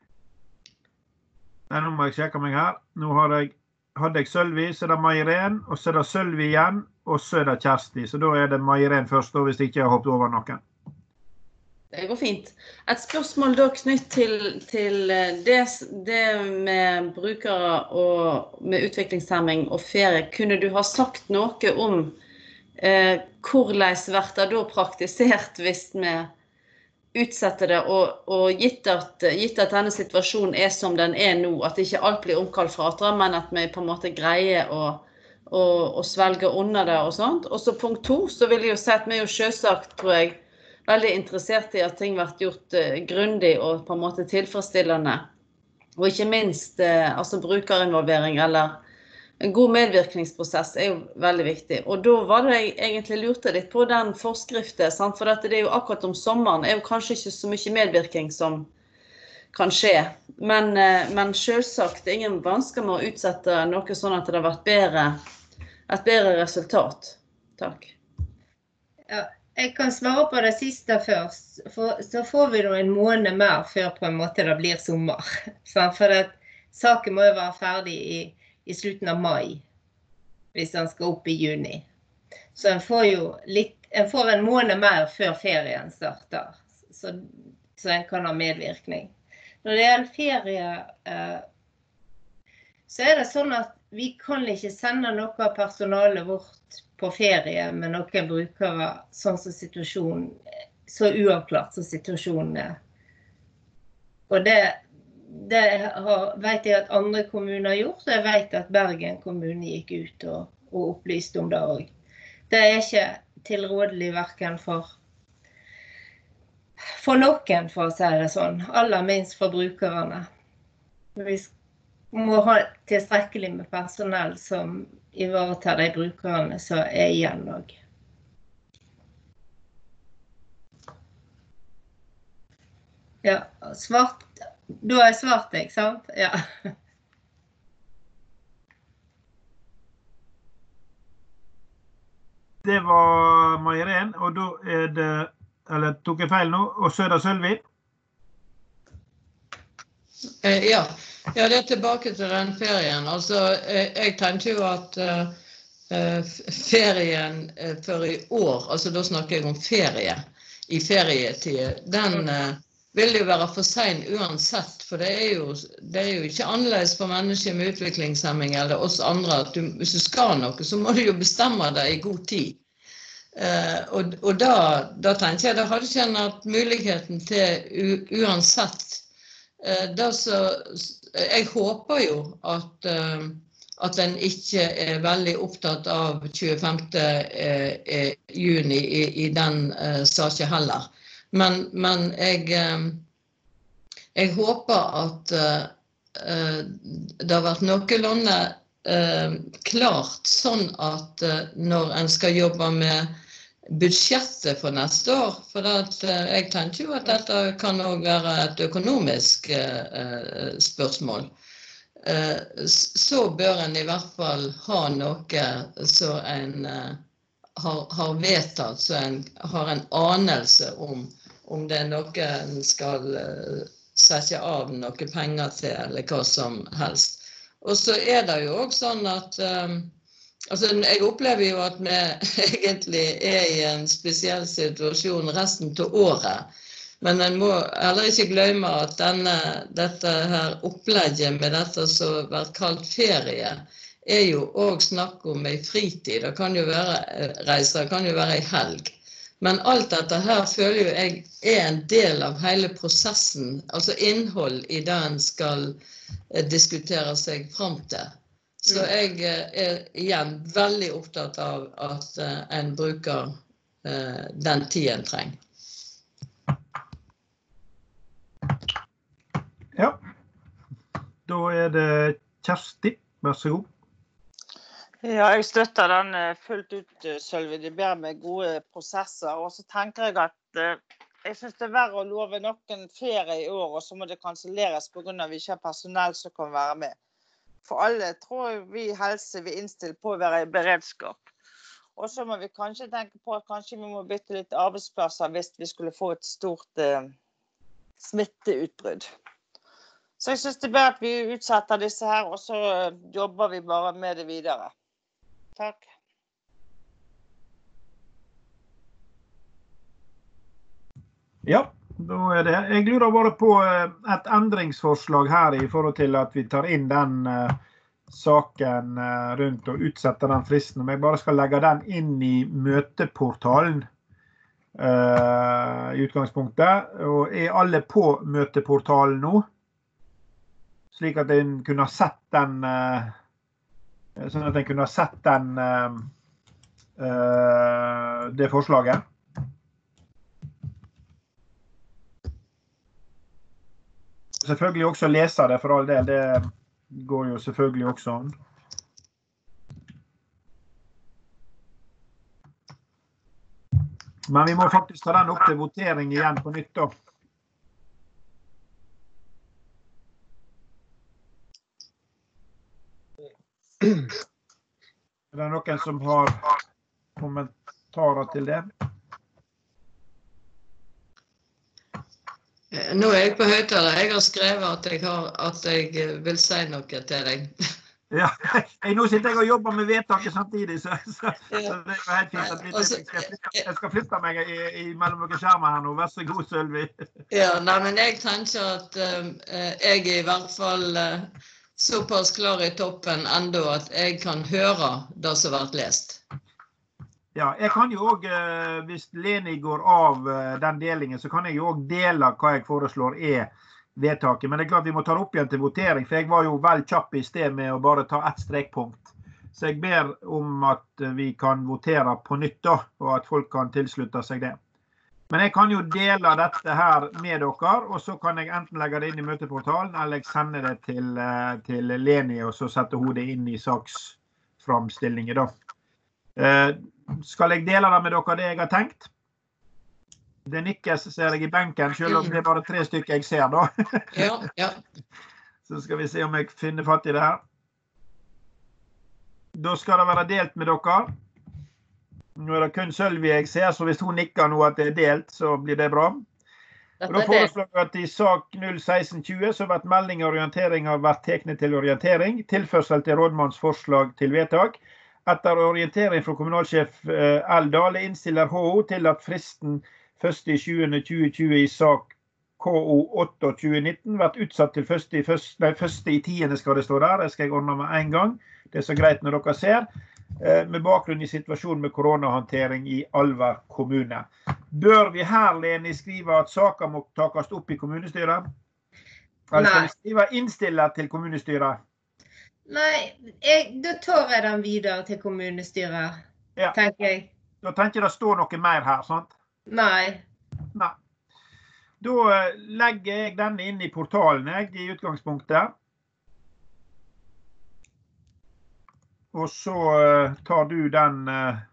nei, nå må jeg sjekke meg her. Nå hadde jeg Sølvi, så er det Mai-Irene, og så er det Sølvi igjen, og så er det Kjersti. Så da er det Mai-Irene først, hvis ikke jeg har hoppet over noen. Det går fint. Et spørsmål da knytt til det med brukere og med utviklingshemming og ferie. Kunne du ha sagt noe om hvordan blir det da praktisert hvis vi utsetter det, og gitt at denne situasjonen er som den er nå, at ikke alt blir omkalt fratere, men at vi på en måte greier å svelge under det og sånt. Og så punkt 2, så vil jeg jo si at vi er jo selvsagt, tror jeg, veldig interessert i at ting blir gjort grundig og på en måte tilfredsstillende. Og ikke minst altså brukerinvolvering eller en god medvirkningsprosess er jo veldig viktig. Og da var det jeg egentlig lurte litt på den forskriften, sant? For det er jo akkurat om sommeren, er jo kanskje ikke så mye medvirkning som kan skje. Men selvsagt, det er ingen vansker med å utsette noe sånn at det har vært et bedre resultat. Takk. Ja. Jeg kan svare på det siste først, for så får vi nå en måned mer før på en måte det blir sommer. For saken må jo være ferdig i slutten av mai, hvis den skal opp i juni. Så en får en måned mer før ferien starter, så en kan ha medvirkning. Når det gjelder ferie, så er det sånn at vi kan ikke sende noe av personalet vårt på ferie med noen brukere sånn som situasjonen, så uavklart som situasjonen er. Og det vet jeg at andre kommuner har gjort, og jeg vet at Bergen kommune gikk ut og opplyste om det også. Det er ikke tilrådelig hverken for noen, for å si det sånn, aller minst for brukerne. Vi må ha tilstrekkelig med personell som ivaretar de brukerne som er igjen også. Ja, svart. Da er svart, ikke sant? Ja. Det var Mai-Irene, og da er det, eller tok jeg feil nå, og så er det Sølvi. Ja, det er tilbake til den ferien. Altså, jeg tenkte jo at ferien for i år, altså da snakker jeg om ferie, i ferietid, den vil jo være for sen uansett, for det er jo ikke annerledes for mennesker med utviklingshemming eller oss andre, at hvis du skal noe, så må du jo bestemme deg i god tid. Og da tenkte jeg, da hadde ikke jeg hatt muligheten til uansett. Jeg håper jo at den ikke er veldig opptatt av 25. juni i den saken heller. Men jeg håper at det har vært noenlunde klart sånn at når en skal jobbe med budsjettet for neste år, for jeg tenker jo at dette kan også være et økonomisk spørsmål, så bør en i hvert fall ha noe så en har vedtatt, så en har en anelse om det er noe en skal sette av noe penger til, eller hva som helst. Og så er det jo også sånn at altså, jeg opplever jo at vi egentlig er i en spesiell situasjon resten til året, men en må heller ikke glemme at dette her opplegget med dette som har vært kalt ferie, er jo også snakk om en fritid. Det kan jo være reiser, det kan jo være en helg. Men alt dette her føler jo jeg er en del av hele prosessen, altså innhold i det en skal diskutere seg frem til. Så jeg igjen veldig opptatt av at en bruker den tiden en trenger. Ja. Da det Kjersti, vær så god. Ja, jeg støtter den fullt ut, Sølvi. Det blir med gode prosesser. Og så tenker jeg at jeg synes det verre å love noen ferie i år, og så må det kanselleres på grunn av vi ikke har personell som kan være med. For alle tror vi helse vil innstille på å være i beredskap. Og så må vi kanskje tenke på at kanskje vi må bytte litt arbeidsplasser hvis vi skulle få et stort smitteutbrudd. Så jeg synes det blir at vi utsetter disse her, og så jobber vi bare med det videre. Takk. Ja, da det. Jeg lurer bare på et endringsforslag her i forhold til at vi tar inn den saken rundt og utsetter den fristen. Om jeg bare skal legge den inn i møteportalen i utgangspunktet. Og alle på møteportalen nå? Slik at en kunne ha sett den det forslaget. Selvfølgelig også lese det for all del, det går jo selvfølgelig også an. Men vi må faktisk ta den opp til votering igjen på nytt da. Det noen som har kommentarer til det? Nå jeg på høyttaler. Jeg har skrevet at jeg vil si noe til deg. Ja, nå sitter jeg og jobber med vedtaket samtidig, så det helt fint at jeg skal flytte meg mellom noen skjermer her nå. Vær så god, Sølvi. Ja, nei, men jeg tenker at jeg i hvert fall såpass klar i toppen enda at jeg kan høre det som har vært lest. Ja, jeg kan jo også, hvis Leni går av den delingen, så kan jeg jo også dele hva jeg foreslår vedtaket. Men det klart vi må ta det opp igjen til votering, for jeg var jo vel kjapp i sted med å bare ta ett strekpunkt. Så jeg ber om at vi kan votere på nytt da, og at folk kan tilslutte seg det. Men jeg kan jo dele dette her med dere, og så kan jeg enten legge det inn i møteportalen, eller jeg sender det til Leni, og så setter hun det inn i saksframstillingen da. Skal jeg dele det med dere det jeg har tenkt? Det nikkes ser jeg i benken, selv om det bare 3 stykker jeg ser da. Ja. Så skal vi se om jeg finner fatt i det her. Da skal det være delt med dere. Nå det kun Sølvi jeg ser, så hvis hun nikker nå at det delt, så blir det bra. Og da foreslår jeg at i sak 01620 så har melding og orientering har vært teknet til orientering, tilførsel til rådmanns forslag til vedtak. Etter orientering fra kommunalsjef L. innstiller HO til at fristen 1.20.2020 i sak KO 8-2019 vært utsatt til 1.10. skal det stå der. Det skal jeg ordne med en gang. Det så greit når dere ser. Med bakgrunn i situasjonen med koronahåndtering i Alver kommune. Bør vi her, Leni, skrive at saker må takast opp i kommunestyret? Eller skal vi skrive innstiller til kommunestyret? Nei, da tar jeg den videre til kommunestyret, tenker jeg. Da tenker jeg det står noe mer her, sant? Nei. Da legger jeg denne inn i portalen, i utgangspunktet. Og så tar du den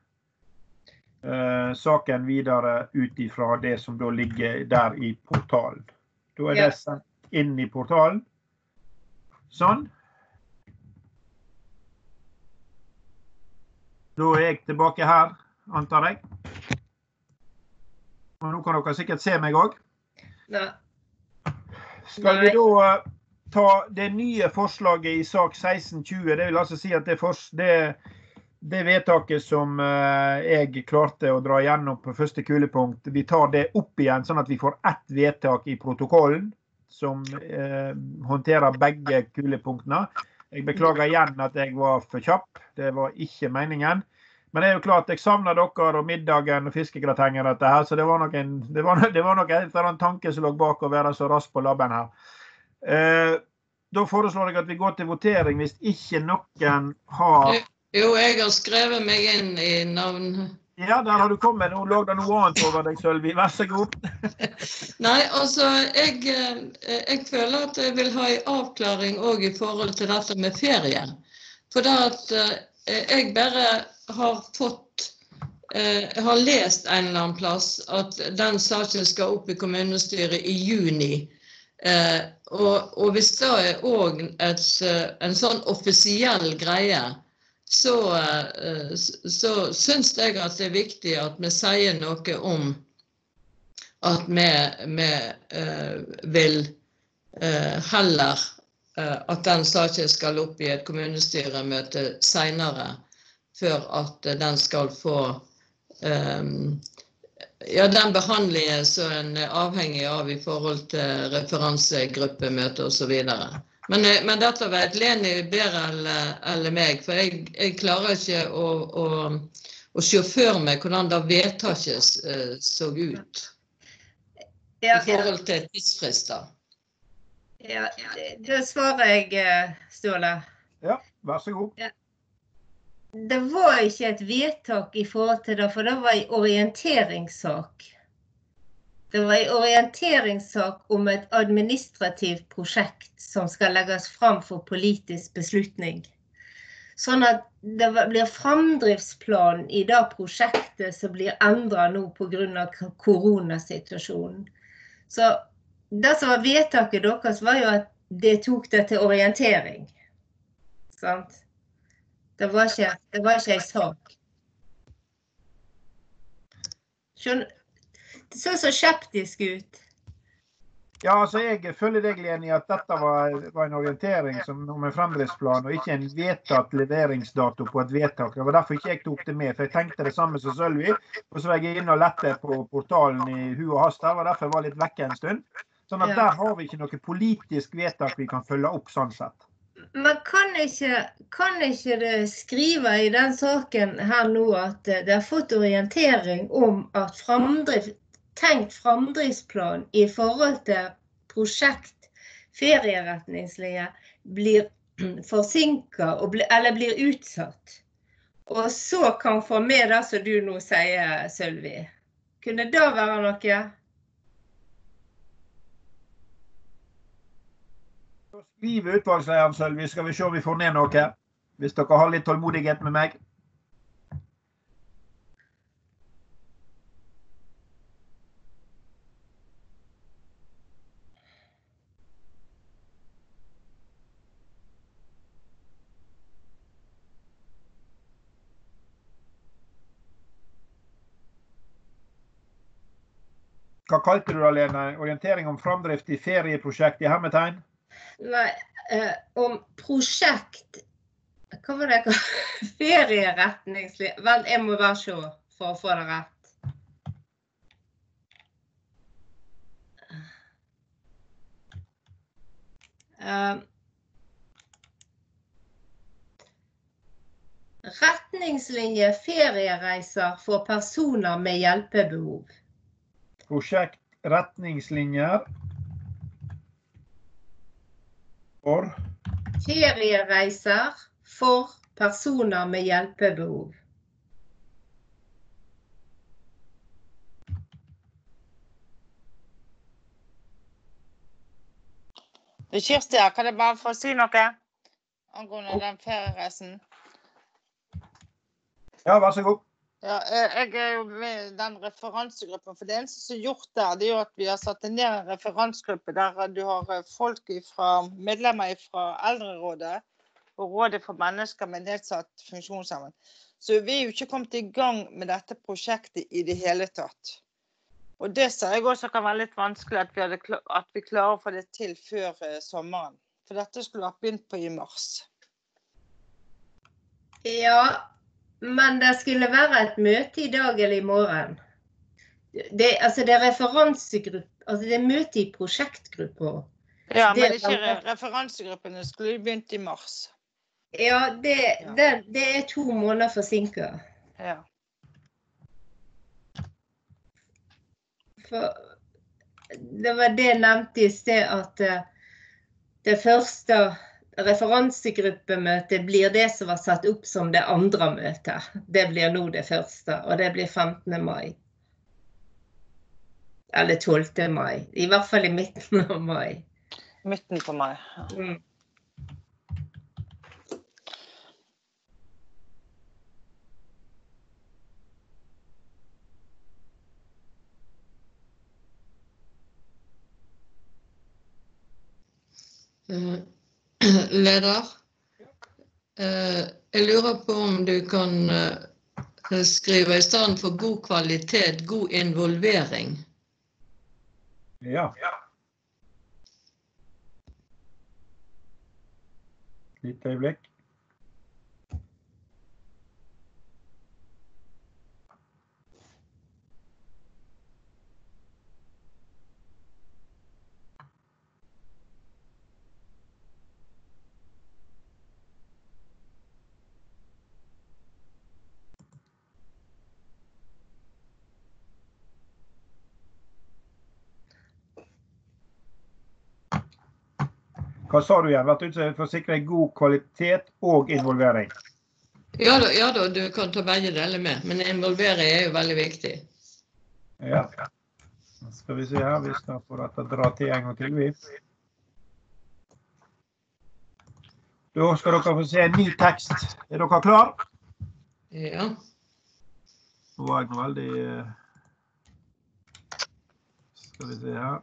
saken videre ut ifra det som da ligger der i portalen. Da det sendt inn i portalen. Sånn. Da jeg tilbake her, antar jeg. Og nå kan dere sikkert se meg også. Nei. Skal vi da ta det nye forslaget i sak 1620? Det vil altså si at det vedtaket som jeg klarte å dra igjennom på første kulepunkt, vi tar det opp igjen sånn at vi får ett vedtak i protokollen som håndterer begge kulepunktene. Jeg beklager igjen at jeg var for kjapp. Det var ikke meningen. Men det jo klart, jeg savner dere og middagen og fiskegratengen dette her, så det var nok en tanke som lå bak å være så rask på labben her. da foreslår jeg at vi går til votering hvis ikke noen har... Jo, jeg har skrevet meg inn i navn. Ja, der har du kommet. Nå lå det noe annet over deg, Sølvi. Vær så god. Nei, altså, jeg føler at jeg vil ha en avklaring også i forhold til dette med ferie. For det at jeg bare har fått, jeg har lest en eller annen plass at den saken skal opp i kommunestyret i juni. Og hvis det også en sånn offisiell greie, så synes jeg at det er viktig at vi sier noe om at vi vil heller at den saken skal opp i et kommunestyremøte senere, før at den skal få den behandlingen som en er avhengig av i forhold til referansegruppemøte og så videre. Men dette vet Leni bedre eller meg, for jeg klarer ikke å se for meg hvordan det vedtaket så ut i forhold til tidsfrister. Ja, det svarer jeg, Ståle. Ja, vær så god. Ja. Det var ikke et vedtak i forhold til det, for det var en orienteringssak. Det var en orienteringssak om et administrativt prosjekt som skal legges fram for politisk beslutning. Sånn at det blir framdriftsplan i det prosjektet som blir endret nå på grunn av koronasituasjonen. Så det som var vedtaket deres var jo at det tok det til orientering. Sant? Det var ikke en sak. Skjønner? Det så skeptisk ut. Ja, altså jeg følger deg, Leni, at dette var en orientering om en fremdriftsplan, og ikke en vedtatt leveringsdato på et vedtak. Det var derfor ikke jeg tok det med, for jeg tenkte det samme som Sølvi, og så var jeg inne og lette på portalen i hu og hast der, og derfor var jeg litt vekke en stund. Sånn at der har vi ikke noe politisk vedtak vi kan følge opp sånn sett. Men kan ikke det skrive i den saken her nå at det har fått orientering om at tenkt framdriftsplan i forhold til prosjekt ferieretningslinjer blir forsinket eller blir utsatt. Og så kan få med det som du nå sier, Sølvi. Kunne det være noe? Skriv utvalgsleieren, Sølvi, skal vi se om vi får ned noe. Hvis dere har litt tålmodighet med meg. Hva kalte du det, Lene? Orientering om framdrift i ferieprosjekt i hermetegn? Nei, om prosjekt, hva var det? Ferieretningslinjer. Vel, jeg må bare se for å få det rett. Retningslinje feriereiser for personer med hjelpebehov. Prosjekt retningslinjer for feriereiser for personer med hjelpebehov. Kirsti, kan jeg bare få si noe angående den feriereisen? Ja, vær så god. Ja, jeg er jo med i den referansegruppen, for det eneste som er gjort der, det er jo at vi har satt ned en referansegruppe der du har medlemmer fra Eldrerådet og Rådet for mennesker med nedsatt funksjonsevne. Så vi er jo ikke kommet i gang med dette prosjektet i det hele tatt. Og det ser jeg også kan være litt vanskelig at vi klarer å få det til før sommeren. For dette skulle ha begynt på i mars. Ja, men det skulle være et møte i dag eller i morgen. Det er referansegruppe, altså det er møte i prosjektgrupper. Ja, men ikke referansegruppene skulle begynt i mars. Ja, det er 2 måneder forsinket. Ja. For det var det jeg nevnte i sted, at det første referansegruppemøtet blir det som var satt opp som det andre møtet. Det blir nå det første, og det blir 15. mai. Eller 12. mai. I hvert fall i midten av mai. Midten på mai. Mm. Leder, jeg lurer på om du kan skrive I stedet for god kvalitet, god involvering. Ja. Litt øyeblikk. Hva sa du igjen? Vært ute for å sikre god kvalitet og involvering? Ja da, du kan ta begge deler med, men involvering jo veldig viktig. Ja. Skal vi se her, vi skal få dette dra til en gang til, vi. Da skal dere få se en ny tekst. Dere klar? Ja. Nå var jeg veldig... Skal vi se her.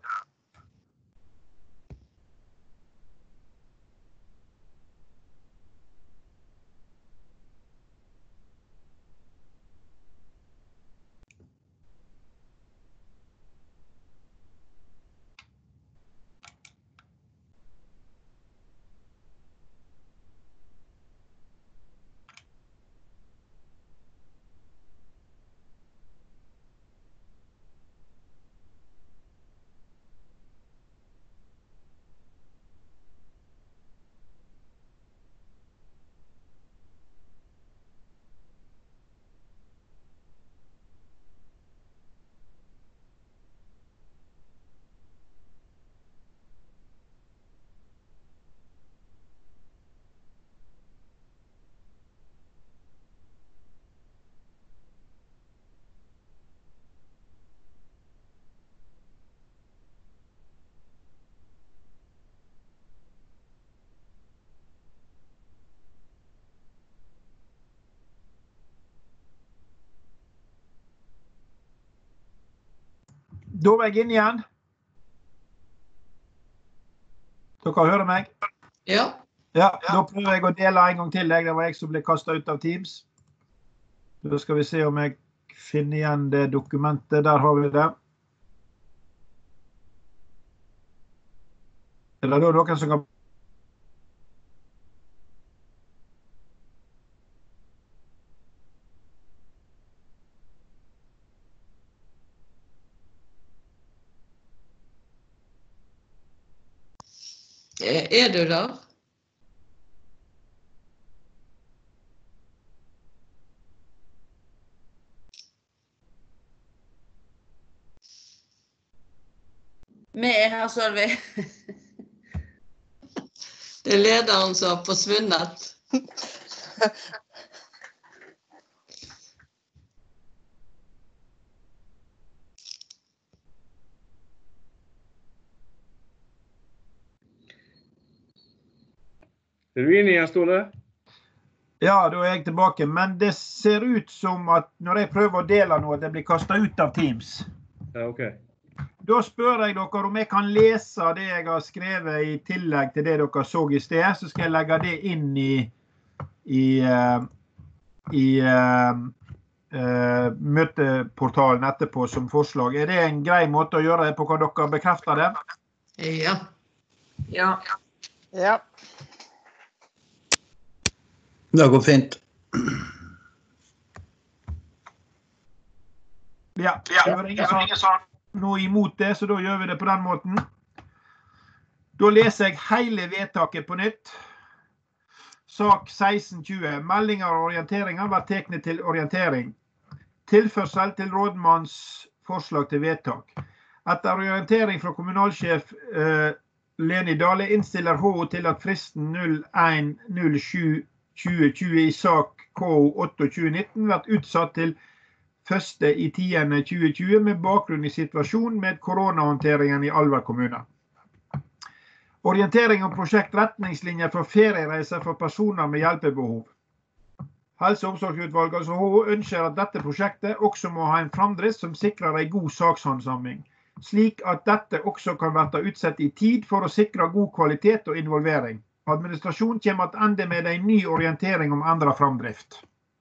Da var jeg inne igjen. Dere hører meg? Ja. Ja, da prøver jeg å dele en gang til deg. Det var jeg som ble kastet ut av Teams. Da skal vi se om jeg finner igjen det dokumentet. Der har vi det. Er det da noen som kan... Er du der? Vi her, Sølvi. Det lederen som har forsvunnet. Er du inne igjen, Ståle? Ja, da er jeg tilbake. Men det ser ut som at når jeg prøver å dele noe, at det blir kastet ut av Teams. Ja, ok. Da spør jeg dere om jeg kan lese det jeg har skrevet I tillegg til det dere så I sted. Så skal jeg legge det inn i møteportalen etterpå som forslag. Er det en grei måte å gjøre det på, hva dere bekrefter det? Ja. Ja. Ja. Det går fint. Ja, det var ingen som noe imot det, så da gjør vi det på den måten. Da leser jeg hele vedtaket på nytt. Sak 1620. Meldinger og orienteringer var teknet til orientering. Tilførsel til rådmanns forslag til vedtak. Etter orientering fra kommunalsjef Leni Dale innstiller HO til at fristen 01.07.2020 i sak KO 2819 vært utsatt til 1.10.2020 med bakgrunn i situasjonen med koronahåndteringen i Alver kommune. Orientering om prosjekt retningslinjer for feriereiser for personer med hjelpebehov. Helse- og omsorgsutvalget, altså HO, ønsker at dette prosjektet også må ha en framdrift som sikrer en god sakshandsaming, slik at dette også kan være utsatt i tid for å sikre god kvalitet og involvering. Administrasjonen kommer til ende med en ny orientering om endret framdrift.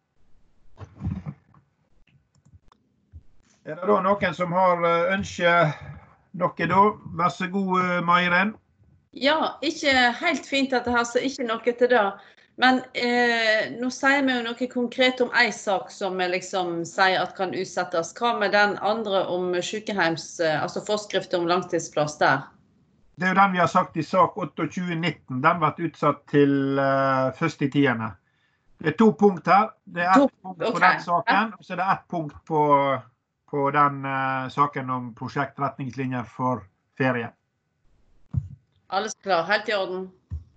Er det da noen som har ønsket noe da? Vær så god, Mairen. Ja, ikke helt fint at det har så ikke noe til det. Men nå sier vi jo noe konkret om en sak som vi liksom sier at kan utsettes. Hva med den andre om sykeheims, altså forskrift om langtidsplass der? Det er jo den vi har sagt i sak 2819. Den ble utsatt til 1.10. Det er 2 punkt her. Det er 1 punkt på den saken, og så er det 1 punkt på den saken om prosjektretningslinjer for ferie. Alles klar, helt i orden.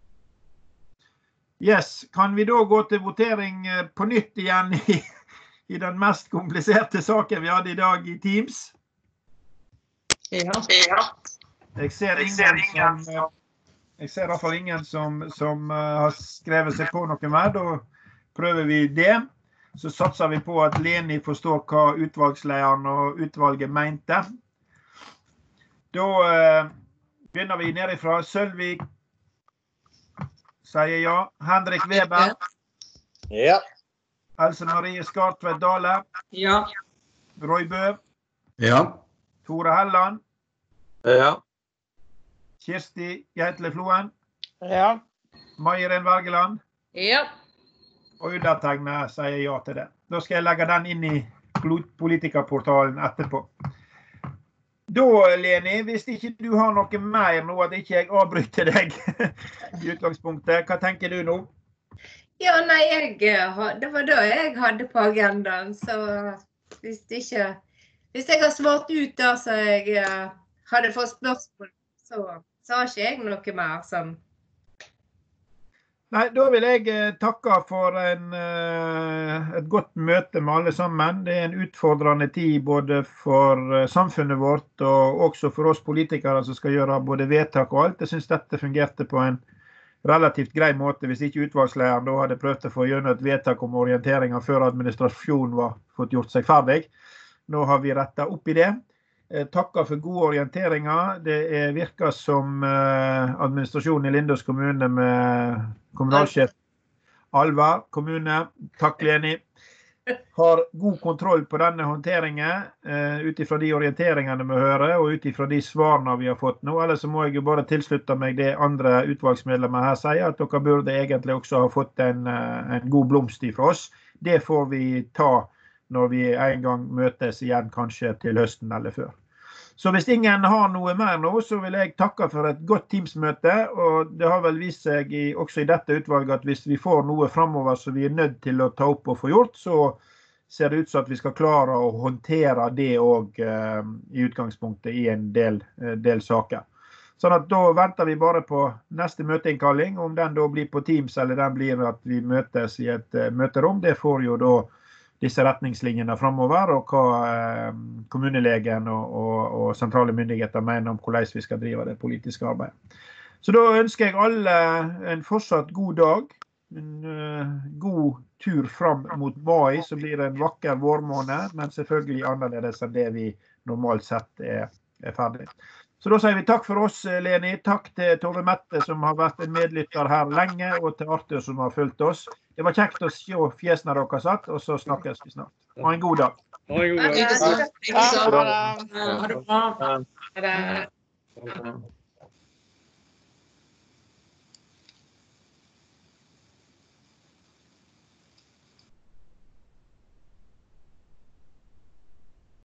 Yes, kan vi da gå til votering på nytt igjen i den mest kompliserte saken vi hadde i dag i Teams? Ja. Jeg ser i hvert fall ingen som har skrevet seg på noe mer. Da prøver vi det. Så satser vi på at Leni forstår hva utvalgslederen og utvalget mente. Da begynner vi nedifra. Sølvik sier ja. Henrik Weber. Ja. Else Marie Skartvedt Dale. Ja. Roy Bø. Ja. Tore Helland. Ja. Kirsti Geitle Floen. Ja. Mairen Wergeland. Ja. Og undertegnet sier ja til det. Da skal jeg legge den inn i politikerportalen etterpå. Da, Leni, hvis ikke du har noe mer nå, at ikke jeg avbryter deg i utgangspunktet, hva tenker du nå? Ja, nei, det var det jeg hadde på agendaen, så hvis jeg har svart ut da, så jeg hadde fått spørsmål, så har ikke jeg noe mer som... Nei, da vil jeg takke for et godt møte med alle sammen. Det er en utfordrende tid både for samfunnet vårt og også for oss politikere som skal gjøre både vedtak og alt. Jeg synes dette fungerte på en relativt grei måte hvis ikke utvalgslederen da hadde prøvd å få gjennom et vedtak om orienteringer før administrasjonen var fått gjort seg ferdig. Nå har vi rettet opp i det. Takker for gode orienteringer. Det virker som administrasjonen i Lindås kommune med kommunalsjef Alver kommune, takk Leni, har god kontroll på denne håndteringen ut ifra de orienteringene vi hører og ut ifra de svarene vi har fått nå. Ellers så må jeg jo bare tilslutte meg det andre utvalgsmedlemmer her sier, at dere burde egentlig også ha fått en god blomst fra oss. Det får vi ta når vi en gang møtes igjen, kanskje til høsten eller før. Så hvis ingen har noe mer nå, så vil jeg takke for et godt Teams-møte, og det har vel vist seg også i dette utvalget at hvis vi får noe fremover som vi er nødt til å ta opp og få gjort, så ser det ut som at vi skal klare å håndtere det også i utgangspunktet i en del saker. Sånn at da venter vi bare på neste møteinnkalling, om den da blir på Teams eller den blir at vi møtes i et møterom. Det får jo da disse retningslinjene fremover, og hva kommunelegen og sentrale myndigheter mener om hvordan vi skal drive det politiske arbeidet. Så da ønsker jeg alle en fortsatt god dag, en god tur fram mot mai, så blir det en vakker vårmåned, men selvfølgelig annerledes enn det vi normalt sett er ferdig. Så da sier vi takk for oss, Leni. Takk til Tove Mette, som har vært en medlytter her lenge, og til Arthur, som har fulgt oss. Det var kjekt å se fjesene dere satt, og så snakkes vi snart. Ha en god dag. Ha en god dag. Ha det bra. Ha det bra.